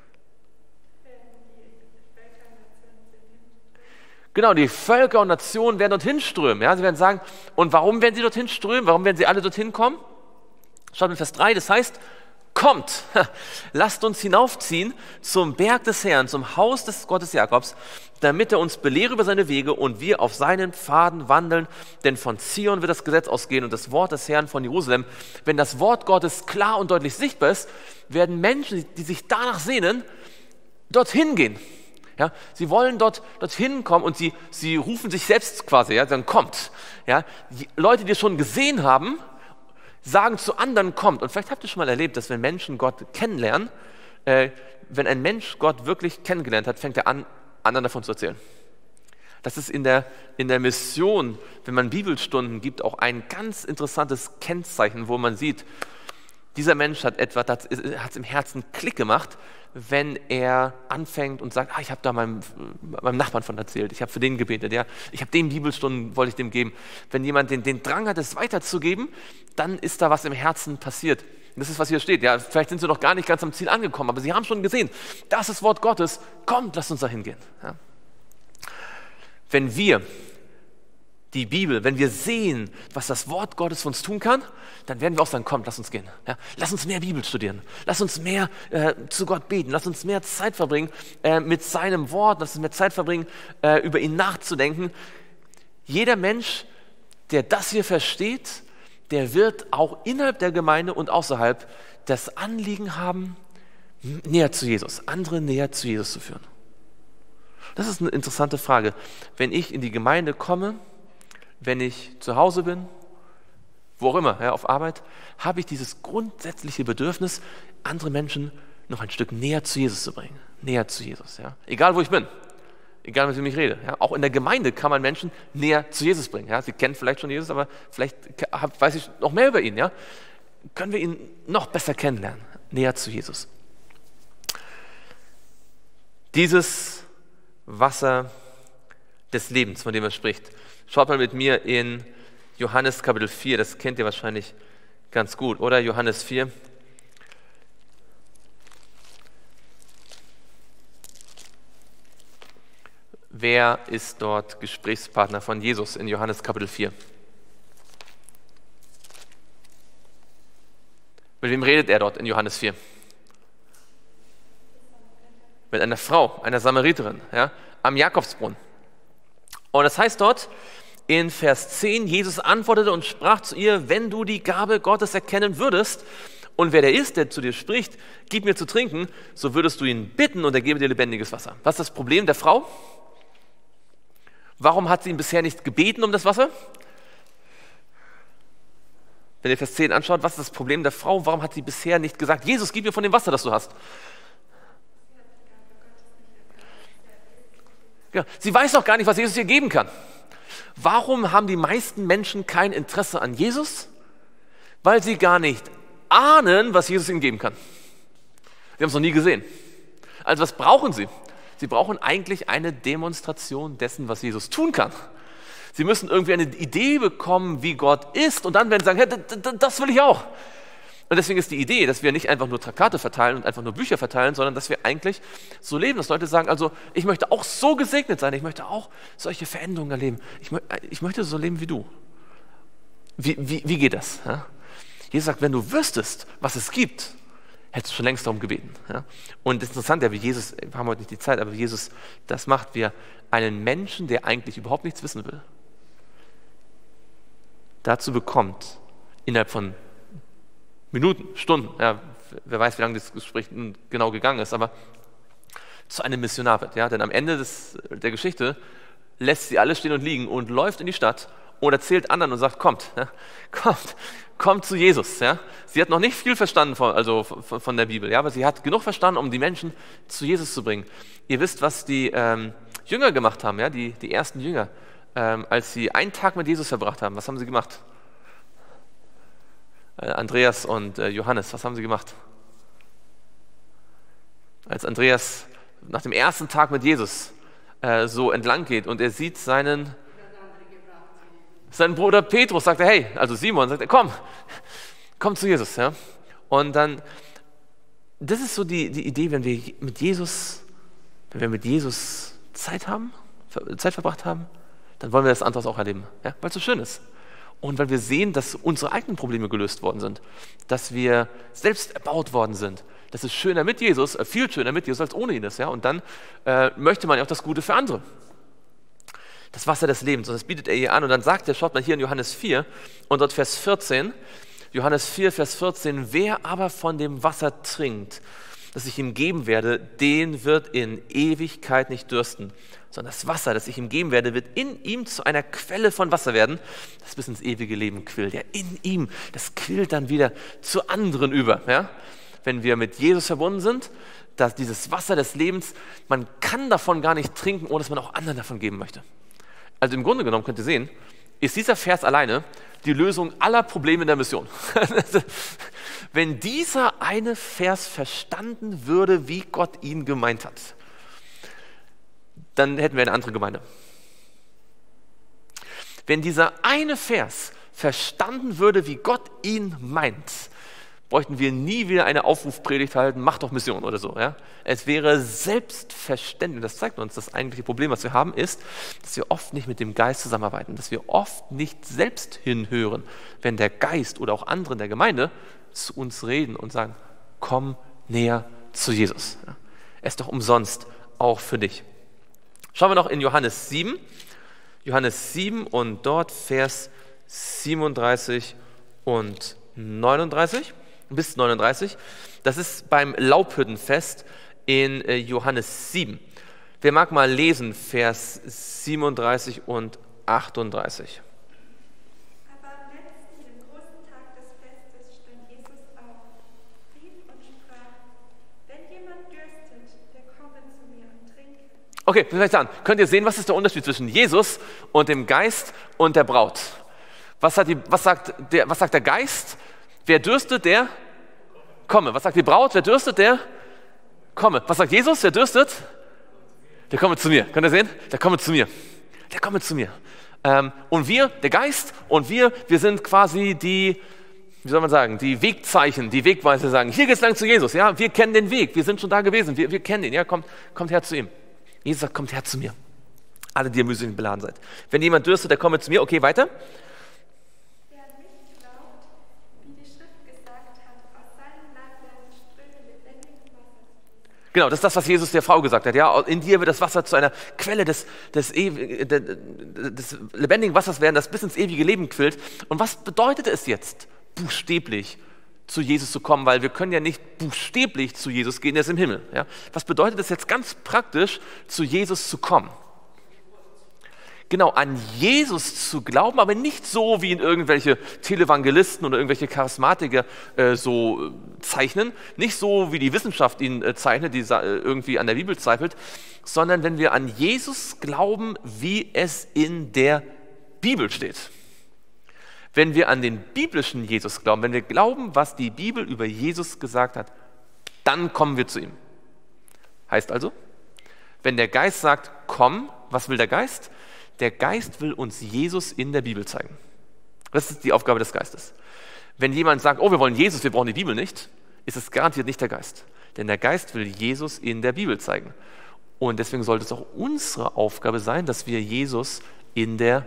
Genau, die Völker und Nationen werden dorthin strömen. Ja? Sie werden sagen, und warum werden sie dorthin strömen? Warum werden sie alle dorthin kommen? Schaut in Vers drei, das heißt, kommt, lasst uns hinaufziehen zum Berg des Herrn, zum Haus des Gottes Jakobs, damit er uns belehre über seine Wege und wir auf seinen Pfaden wandeln. Denn von Zion wird das Gesetz ausgehen und das Wort des Herrn von Jerusalem. Wenn das Wort Gottes klar und deutlich sichtbar ist, werden Menschen, die sich danach sehnen, dorthin gehen. Ja, sie wollen dort, dorthin kommen und sie, sie rufen sich selbst quasi, ja, dann kommt. Ja, die Leute, die es schon gesehen haben, sagen zu anderen, kommt. Und vielleicht habt ihr schon mal erlebt, dass wenn Menschen Gott kennenlernen, äh, wenn ein Mensch Gott wirklich kennengelernt hat, fängt er an, anderen davon zu erzählen. Das ist in der, in der Mission, wenn man Bibelstunden gibt, auch ein ganz interessantes Kennzeichen, wo man sieht, dieser Mensch hat etwa, hat es im Herzen Klick gemacht, wenn er anfängt und sagt, ah, ich habe da meinem, meinem Nachbarn von erzählt, ich habe für den gebetet, ja, ich habe dem Bibelstunden, wollte ich dem geben. Wenn jemand den, den Drang hat, es weiterzugeben, dann ist da was im Herzen passiert. Und das ist, was hier steht. Ja, vielleicht sind sie noch gar nicht ganz am Ziel angekommen, aber sie haben schon gesehen, das ist das Wort Gottes, kommt, lasst uns da hingehen. Ja. Wenn wir die Bibel, wenn wir sehen, was das Wort Gottes für uns tun kann, dann werden wir auch sagen, komm, lass uns gehen. Ja, lass uns mehr Bibel studieren. Lass uns mehr äh, zu Gott beten. Lass uns mehr Zeit verbringen äh, mit seinem Wort. Lass uns mehr Zeit verbringen, äh, über ihn nachzudenken. Jeder Mensch, der das hier versteht, der wird auch innerhalb der Gemeinde und außerhalb das Anliegen haben, näher zu Jesus, andere näher zu Jesus zu führen. Das ist eine interessante Frage. Wenn ich in die Gemeinde komme, wenn ich zu Hause bin, wo auch immer, ja, auf Arbeit, habe ich dieses grundsätzliche Bedürfnis, andere Menschen noch ein Stück näher zu Jesus zu bringen. Näher zu Jesus, ja. Egal, wo ich bin, egal, mit wem ich rede. Ja. Auch in der Gemeinde kann man Menschen näher zu Jesus bringen. Ja. Sie kennen vielleicht schon Jesus, aber vielleicht weiß ich noch mehr über ihn. Ja. Können wir ihn noch besser kennenlernen, näher zu Jesus. Dieses Wasser des Lebens, von dem er spricht. Schaut mal mit mir in Johannes Kapitel vier, das kennt ihr wahrscheinlich ganz gut, oder? Johannes vier. Wer ist dort Gesprächspartner von Jesus in Johannes Kapitel vier? Mit wem redet er dort in Johannes vier? Mit einer Frau, einer Samariterin, ja, am Jakobsbrunnen. Und das heißt dort in Vers zehn, Jesus antwortete und sprach zu ihr, wenn du die Gabe Gottes erkennen würdest und wer der ist, der zu dir spricht, gib mir zu trinken, so würdest du ihn bitten und er gebe dir lebendiges Wasser. Was ist das Problem der Frau? Warum hat sie ihn bisher nicht gebeten um das Wasser? Wenn ihr Vers zehn anschaut, was ist das Problem der Frau? Warum hat sie bisher nicht gesagt, Jesus, gib mir von dem Wasser, das du hast? Ja, sie weiß noch gar nicht, was Jesus ihr geben kann. Warum haben die meisten Menschen kein Interesse an Jesus? Weil sie gar nicht ahnen, was Jesus ihnen geben kann. Sie haben es noch nie gesehen. Also was brauchen sie? Sie brauchen eigentlich eine Demonstration dessen, was Jesus tun kann. Sie müssen irgendwie eine Idee bekommen, wie Gott ist, und dann werden sie sagen, hey, das will ich auch. Und deswegen ist die Idee, dass wir nicht einfach nur Traktate verteilen und einfach nur Bücher verteilen, sondern dass wir eigentlich so leben, dass Leute sagen, also ich möchte auch so gesegnet sein, ich möchte auch solche Veränderungen erleben. Ich, ich möchte so leben wie du. Wie, wie, wie geht das? Ja? Jesus sagt, wenn du wüsstest, was es gibt, hättest du schon längst darum gebeten. Ja? Und das ist interessant, ja, wie Jesus, wir haben heute nicht die Zeit, aber wie Jesus das macht, wir einen Menschen, der eigentlich überhaupt nichts wissen will, dazu bekommt, innerhalb von Minuten, Stunden, ja, wer weiß, wie lange das Gespräch genau gegangen ist, aber zu einem Missionar wird. Ja? Denn am Ende des, der Geschichte lässt sie alles stehen und liegen und läuft in die Stadt und erzählt anderen und sagt, kommt, ja? kommt, kommt zu Jesus. Ja? Sie hat noch nicht viel verstanden von, also von, von der Bibel, ja? aber sie hat genug verstanden, um die Menschen zu Jesus zu bringen. Ihr wisst, was die ähm, Jünger gemacht haben, ja? die, die ersten Jünger, ähm, als sie einen Tag mit Jesus verbracht haben. Was haben sie gemacht? Andreas und äh, Johannes, was haben sie gemacht? Als Andreas nach dem ersten Tag mit Jesus äh, so entlang geht und er sieht seinen, seinen Bruder Petrus, sagt er, hey, also Simon, sagt er, komm, komm zu Jesus. Ja? Und dann, das ist so die, die Idee, wenn wir mit Jesus, wenn wir mit Jesus Zeit haben, Zeit verbracht haben, dann wollen wir das anderes auch erleben, ja? Weil es so schön ist. Und weil wir sehen, dass unsere eigenen Probleme gelöst worden sind, dass wir selbst erbaut worden sind, das ist schöner mit Jesus, äh, viel schöner mit Jesus als ohne ihn ist. Ja? Und dann äh, möchte man ja auch das Gute für andere. Das Wasser des Lebens, und das bietet er ihr an. Und dann sagt er, schaut mal hier in Johannes vier und dort Vers vierzehn, Johannes vier, Vers vierzehn, wer aber von dem Wasser trinkt, das ich ihm geben werde, den wird in Ewigkeit nicht dürsten, sondern das Wasser, das ich ihm geben werde, wird in ihm zu einer Quelle von Wasser werden, das bis ins ewige Leben quillt. Ja, in ihm, das quillt dann wieder zu anderen über. Ja? Wenn wir mit Jesus verbunden sind, dass dieses Wasser des Lebens, man kann davon gar nicht trinken, ohne dass man auch anderen davon geben möchte. Also im Grunde genommen könnt ihr sehen, ist dieser Vers alleine die Lösung aller Probleme in der Mission. Wenn dieser eine Vers verstanden würde, wie Gott ihn gemeint hat, dann hätten wir eine andere Gemeinde. Wenn dieser eine Vers verstanden würde, wie Gott ihn meint, bräuchten wir nie wieder eine Aufrufpredigt halten, mach doch Mission oder so. Ja? Es wäre selbstverständlich, das zeigt uns, das eigentliche Problem, was wir haben, ist, dass wir oft nicht mit dem Geist zusammenarbeiten, dass wir oft nicht selbst hinhören, wenn der Geist oder auch andere in der Gemeinde zu uns reden und sagen, komm näher zu Jesus. Ja? Er ist doch umsonst auch für dich. Schauen wir noch in Johannes sieben, Johannes sieben und dort Vers siebenunddreißig und neununddreißig. Bis neununddreißig. Das ist beim Laubhüttenfest in Johannes sieben. Wer mag mal lesen, Vers siebenunddreißig und achtunddreißig. Aber am letzten, dem großen Tag des Festes, stand Jesus auf, rief und sprach, wenn jemand dürstet, der komme zu mir und trinke. Okay, vielleicht an. Könnt ihr sehen, was ist der Unterschied zwischen Jesus und dem Geist und der Braut? Was, hat die, was, sagt, der, was sagt der Geist? Wer dürstet, der komme. Was sagt die Braut? Wer dürstet, der komme. Was sagt Jesus? Wer dürstet? Der komme zu mir. Könnt ihr sehen? Der komme zu mir. Der komme zu mir. Ähm, und wir, der Geist und wir, wir sind quasi die, wie soll man sagen, die Wegzeichen, die Wegweiser sagen, hier geht's lang zu Jesus. Ja, wir kennen den Weg. Wir sind schon da gewesen. Wir, wir kennen ihn. Ja, kommt, kommt her zu ihm. Jesus sagt, kommt her zu mir. Alle, die ihr mühselig beladen seid. Wenn jemand dürstet, der komme zu mir. Okay, weiter. Genau, das ist das, was Jesus der Frau gesagt hat. Ja, in dir wird das Wasser zu einer Quelle des, des, des lebendigen Wassers werden, das bis ins ewige Leben quillt. Und was bedeutet es jetzt, buchstäblich zu Jesus zu kommen? Weil wir können ja nicht buchstäblich zu Jesus gehen, der ist im Himmel. Ja? Was bedeutet es jetzt ganz praktisch, zu Jesus zu kommen? genau, an Jesus zu glauben, aber nicht so, wie ihn irgendwelche Televangelisten oder irgendwelche Charismatiker äh, so äh, zeichnen, nicht so, wie die Wissenschaft ihn äh, zeichnet, die äh, irgendwie an der Bibel zweifelt, sondern wenn wir an Jesus glauben, wie es in der Bibel steht. Wenn wir an den biblischen Jesus glauben, wenn wir glauben, was die Bibel über Jesus gesagt hat, dann kommen wir zu ihm. Heißt also, wenn der Geist sagt, komm, was will der Geist? Der Geist will uns Jesus in der Bibel zeigen. Das ist die Aufgabe des Geistes. Wenn jemand sagt, oh, wir wollen Jesus, wir brauchen die Bibel nicht, ist es garantiert nicht der Geist. Denn der Geist will Jesus in der Bibel zeigen. Und deswegen sollte es auch unsere Aufgabe sein, dass wir Jesus in der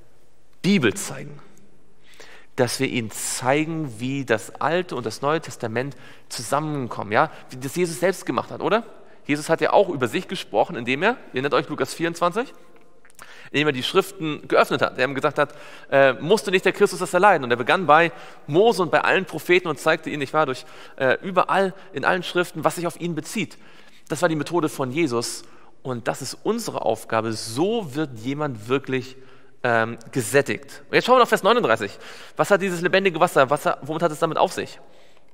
Bibel zeigen. Dass wir ihn zeigen, wie das Alte und das Neue Testament zusammenkommen. Ja? Wie das Jesus selbst gemacht hat, oder? Jesus hat ja auch über sich gesprochen, indem er, ihr erinnert euch Lukas vierundzwanzig, indem er die Schriften geöffnet hat. Er ihm gesagt hat, äh, musste nicht der Christus das erleiden? Und er begann bei Mose und bei allen Propheten und zeigte ihnen, ich war durch äh, überall, in allen Schriften, was sich auf ihn bezieht. Das war die Methode von Jesus und das ist unsere Aufgabe. So wird jemand wirklich ähm, gesättigt. Und jetzt schauen wir auf Vers neununddreißig. Was hat dieses lebendige Wasser, Wasser, womit hat es damit auf sich?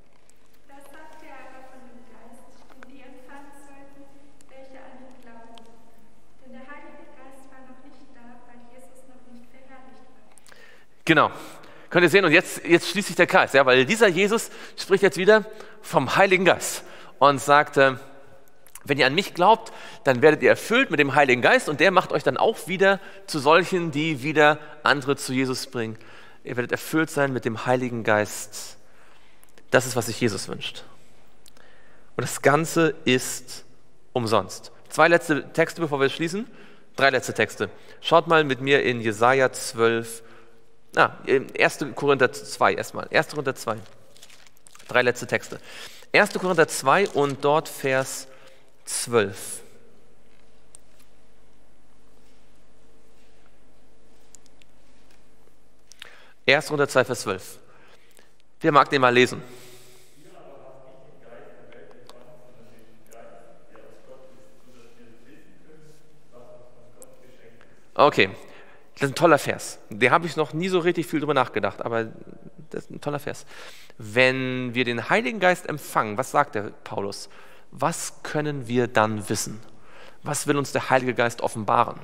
Das sagt er aber von dem Geist, den die empfangen sollten, welche an ihn glauben. Denn der Heilige Geist war noch nicht da, weil Jesus noch nicht verherrlicht war. Genau. Könnt ihr sehen, und jetzt, jetzt schließt sich der Kreis, ja, weil dieser Jesus spricht jetzt wieder vom Heiligen Geist und sagt, äh, wenn ihr an mich glaubt, dann werdet ihr erfüllt mit dem Heiligen Geist und der macht euch dann auch wieder zu solchen, die wieder andere zu Jesus bringen. Ihr werdet erfüllt sein mit dem Heiligen Geist. Das ist, was sich Jesus wünscht. Und das Ganze ist umsonst. Zwei letzte Texte, bevor wir schließen. Drei letzte Texte. Schaut mal mit mir in Jesaja zwölf. Na, erster Korinther zwei erstmal. erster Korinther zwei. Drei letzte Texte. erster Korinther zwei und dort Vers zwölf. erster Korinther zwei, Vers zwölf. Wer mag den mal lesen? Okay, das ist ein toller Vers. Den habe ich noch nie so richtig viel drüber nachgedacht, aber das ist ein toller Vers. Wenn wir den Heiligen Geist empfangen, was sagt der Paulus? Was können wir dann wissen? Was will uns der Heilige Geist offenbaren?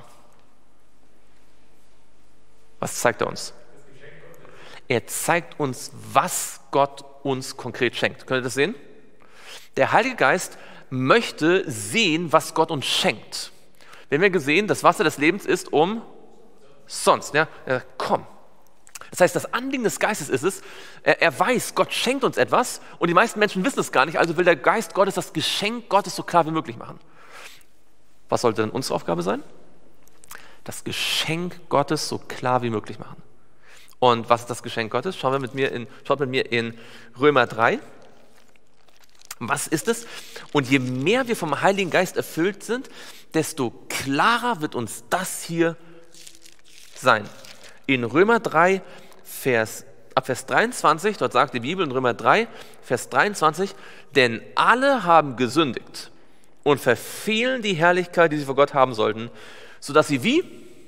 Was zeigt er uns? Er zeigt uns, was Gott uns konkret schenkt. Könnt ihr das sehen? Der Heilige Geist möchte sehen, was Gott uns schenkt. Wir haben ja gesehen, das Wasser des Lebens ist umsonst. Ja? Ja, komm. Das heißt, das Anliegen des Geistes ist es, er, er weiß, Gott schenkt uns etwas und die meisten Menschen wissen es gar nicht, also will der Geist Gottes das Geschenk Gottes so klar wie möglich machen. Was sollte denn unsere Aufgabe sein? Das Geschenk Gottes so klar wie möglich machen. Und was ist das Geschenk Gottes? Schauen wir mit mir in, schaut mit mir in Römer drei. Was ist es? Und je mehr wir vom Heiligen Geist erfüllt sind, desto klarer wird uns das hier sein. In Römer drei, Vers, ab Vers dreiundzwanzig, dort sagt die Bibel in Römer drei, Vers dreiundzwanzig, denn alle haben gesündigt und verfehlen die Herrlichkeit, die sie vor Gott haben sollten, sodass sie wie?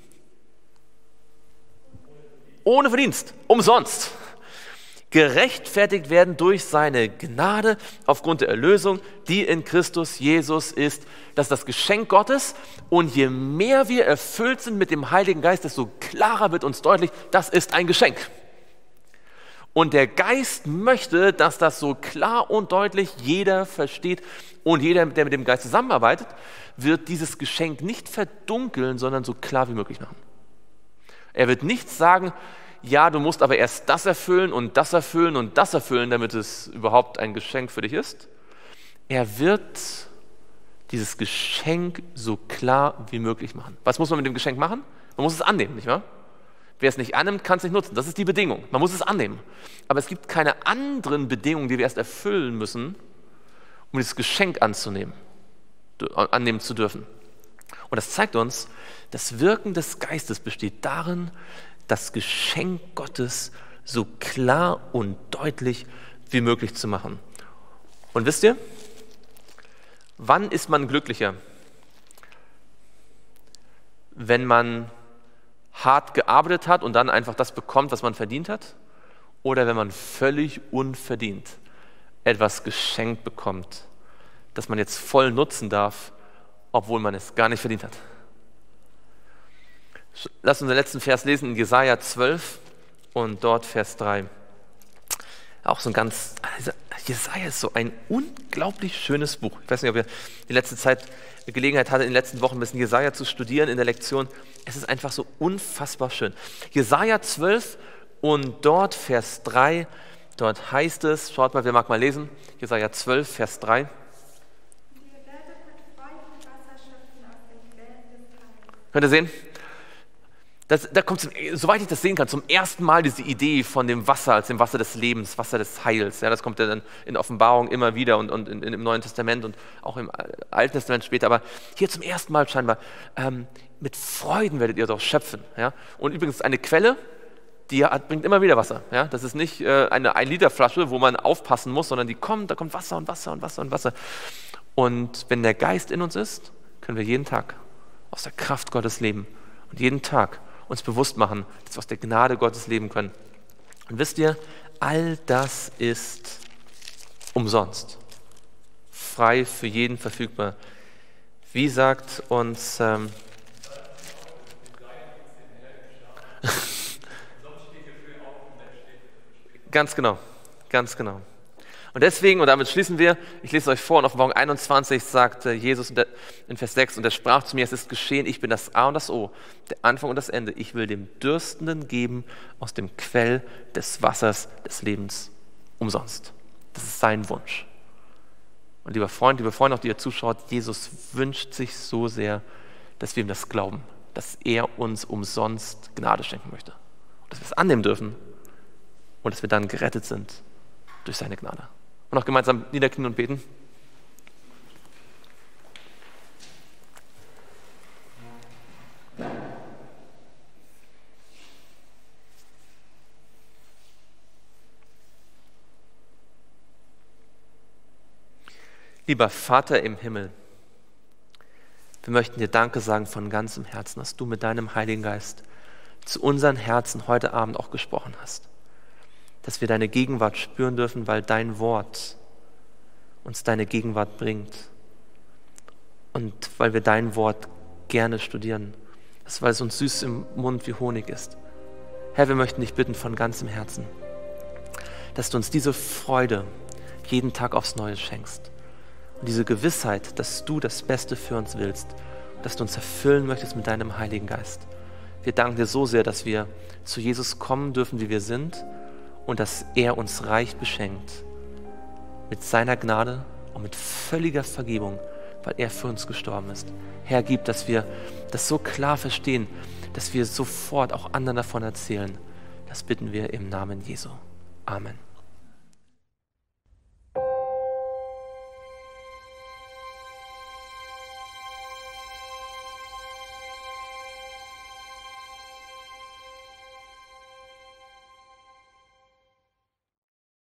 Ohne Verdienst, umsonst, gerechtfertigt werden durch seine Gnade aufgrund der Erlösung, die in Christus Jesus ist. Das ist das Geschenk Gottes und je mehr wir erfüllt sind mit dem Heiligen Geist, desto klarer wird uns deutlich, das ist ein Geschenk. Und der Geist möchte, dass das so klar und deutlich jeder versteht und jeder, der mit dem Geist zusammenarbeitet, wird dieses Geschenk nicht verdunkeln, sondern so klar wie möglich machen. Er wird nicht sagen, ja, du musst aber erst das erfüllen und das erfüllen und das erfüllen, damit es überhaupt ein Geschenk für dich ist. Er wird dieses Geschenk so klar wie möglich machen. Was muss man mit dem Geschenk machen? Man muss es annehmen, nicht wahr? Wer es nicht annimmt, kann es nicht nutzen. Das ist die Bedingung. Man muss es annehmen. Aber es gibt keine anderen Bedingungen, die wir erst erfüllen müssen, um dieses Geschenk anzunehmen, annehmen zu dürfen. Und das zeigt uns, das Wirken des Geistes besteht darin, das Geschenk Gottes so klar und deutlich wie möglich zu machen. Und wisst ihr, wann ist man glücklicher? Wenn man hart gearbeitet hat und dann einfach das bekommt, was man verdient hat, oder wenn man völlig unverdient etwas geschenkt bekommt, das man jetzt voll nutzen darf, obwohl man es gar nicht verdient hat. Lass uns den letzten Vers lesen in Jesaja zwölf und dort Vers drei. Auch so ein ganz, also Jesaja ist so ein unglaublich schönes Buch. Ich weiß nicht, ob ihr die letzte Zeit die Gelegenheit hattet, in den letzten Wochen ein bisschen Jesaja zu studieren in der Lektion. Es ist einfach so unfassbar schön. Jesaja zwölf und dort Vers drei, dort heißt es, schaut mal, wer mag mal lesen, Jesaja zwölf, Vers drei. Ihr werdet mit Freuden Wasser schöpfen aus den Quellen des Heils. Könnt ihr sehen? Das, da kommt, zum, soweit ich das sehen kann, zum ersten Mal diese Idee von dem Wasser als dem Wasser des Lebens, Wasser des Heils. Ja, das kommt ja dann in Offenbarung immer wieder und, und in, in, im Neuen Testament und auch im Alten Testament später. Aber hier zum ersten Mal scheinbar, ähm, mit Freuden werdet ihr doch schöpfen. Ja? Und übrigens eine Quelle, die hat, bringt immer wieder Wasser. Ja? Das ist nicht äh, eine ein Liter Flasche, wo man aufpassen muss, sondern die kommt, da kommt Wasser und Wasser und Wasser und Wasser. Und wenn der Geist in uns ist, können wir jeden Tag aus der Kraft Gottes leben und jeden Tag uns bewusst machen, dass wir aus der Gnade Gottes leben können. Und wisst ihr, all das ist umsonst. Frei für jeden verfügbar. Wie sagt uns... Ähm, ganz genau, ganz genau. Und deswegen, und damit schließen wir, ich lese euch vor, in Offenbarung einundzwanzig sagt Jesus in Vers sechs, und er sprach zu mir, es ist geschehen, ich bin das A und das O, der Anfang und das Ende. Ich will dem Dürstenden geben aus dem Quell des Wassers des Lebens umsonst. Das ist sein Wunsch. Und lieber Freund, liebe Freunde, auch die ihr zuschaut, Jesus wünscht sich so sehr, dass wir ihm das glauben, dass er uns umsonst Gnade schenken möchte. Und dass wir es annehmen dürfen und dass wir dann gerettet sind durch seine Gnade. Und auch gemeinsam niederknien und beten. Lieber Vater im Himmel, wir möchten dir Danke sagen von ganzem Herzen, dass du mit deinem Heiligen Geist zu unseren Herzen heute Abend auch gesprochen hast. Dass wir deine Gegenwart spüren dürfen, weil dein Wort uns deine Gegenwart bringt. Und weil wir dein Wort gerne studieren. Das ist, weil es uns süß im Mund wie Honig ist. Herr, wir möchten dich bitten von ganzem Herzen, dass du uns diese Freude jeden Tag aufs Neue schenkst. Und diese Gewissheit, dass du das Beste für uns willst. Dass du uns erfüllen möchtest mit deinem Heiligen Geist. Wir danken dir so sehr, dass wir zu Jesus kommen dürfen, wie wir sind. Und dass er uns reich beschenkt mit seiner Gnade und mit völliger Vergebung, weil er für uns gestorben ist. Herr, gib, dass wir das so klar verstehen, dass wir sofort auch anderen davon erzählen. Das bitten wir im Namen Jesu. Amen.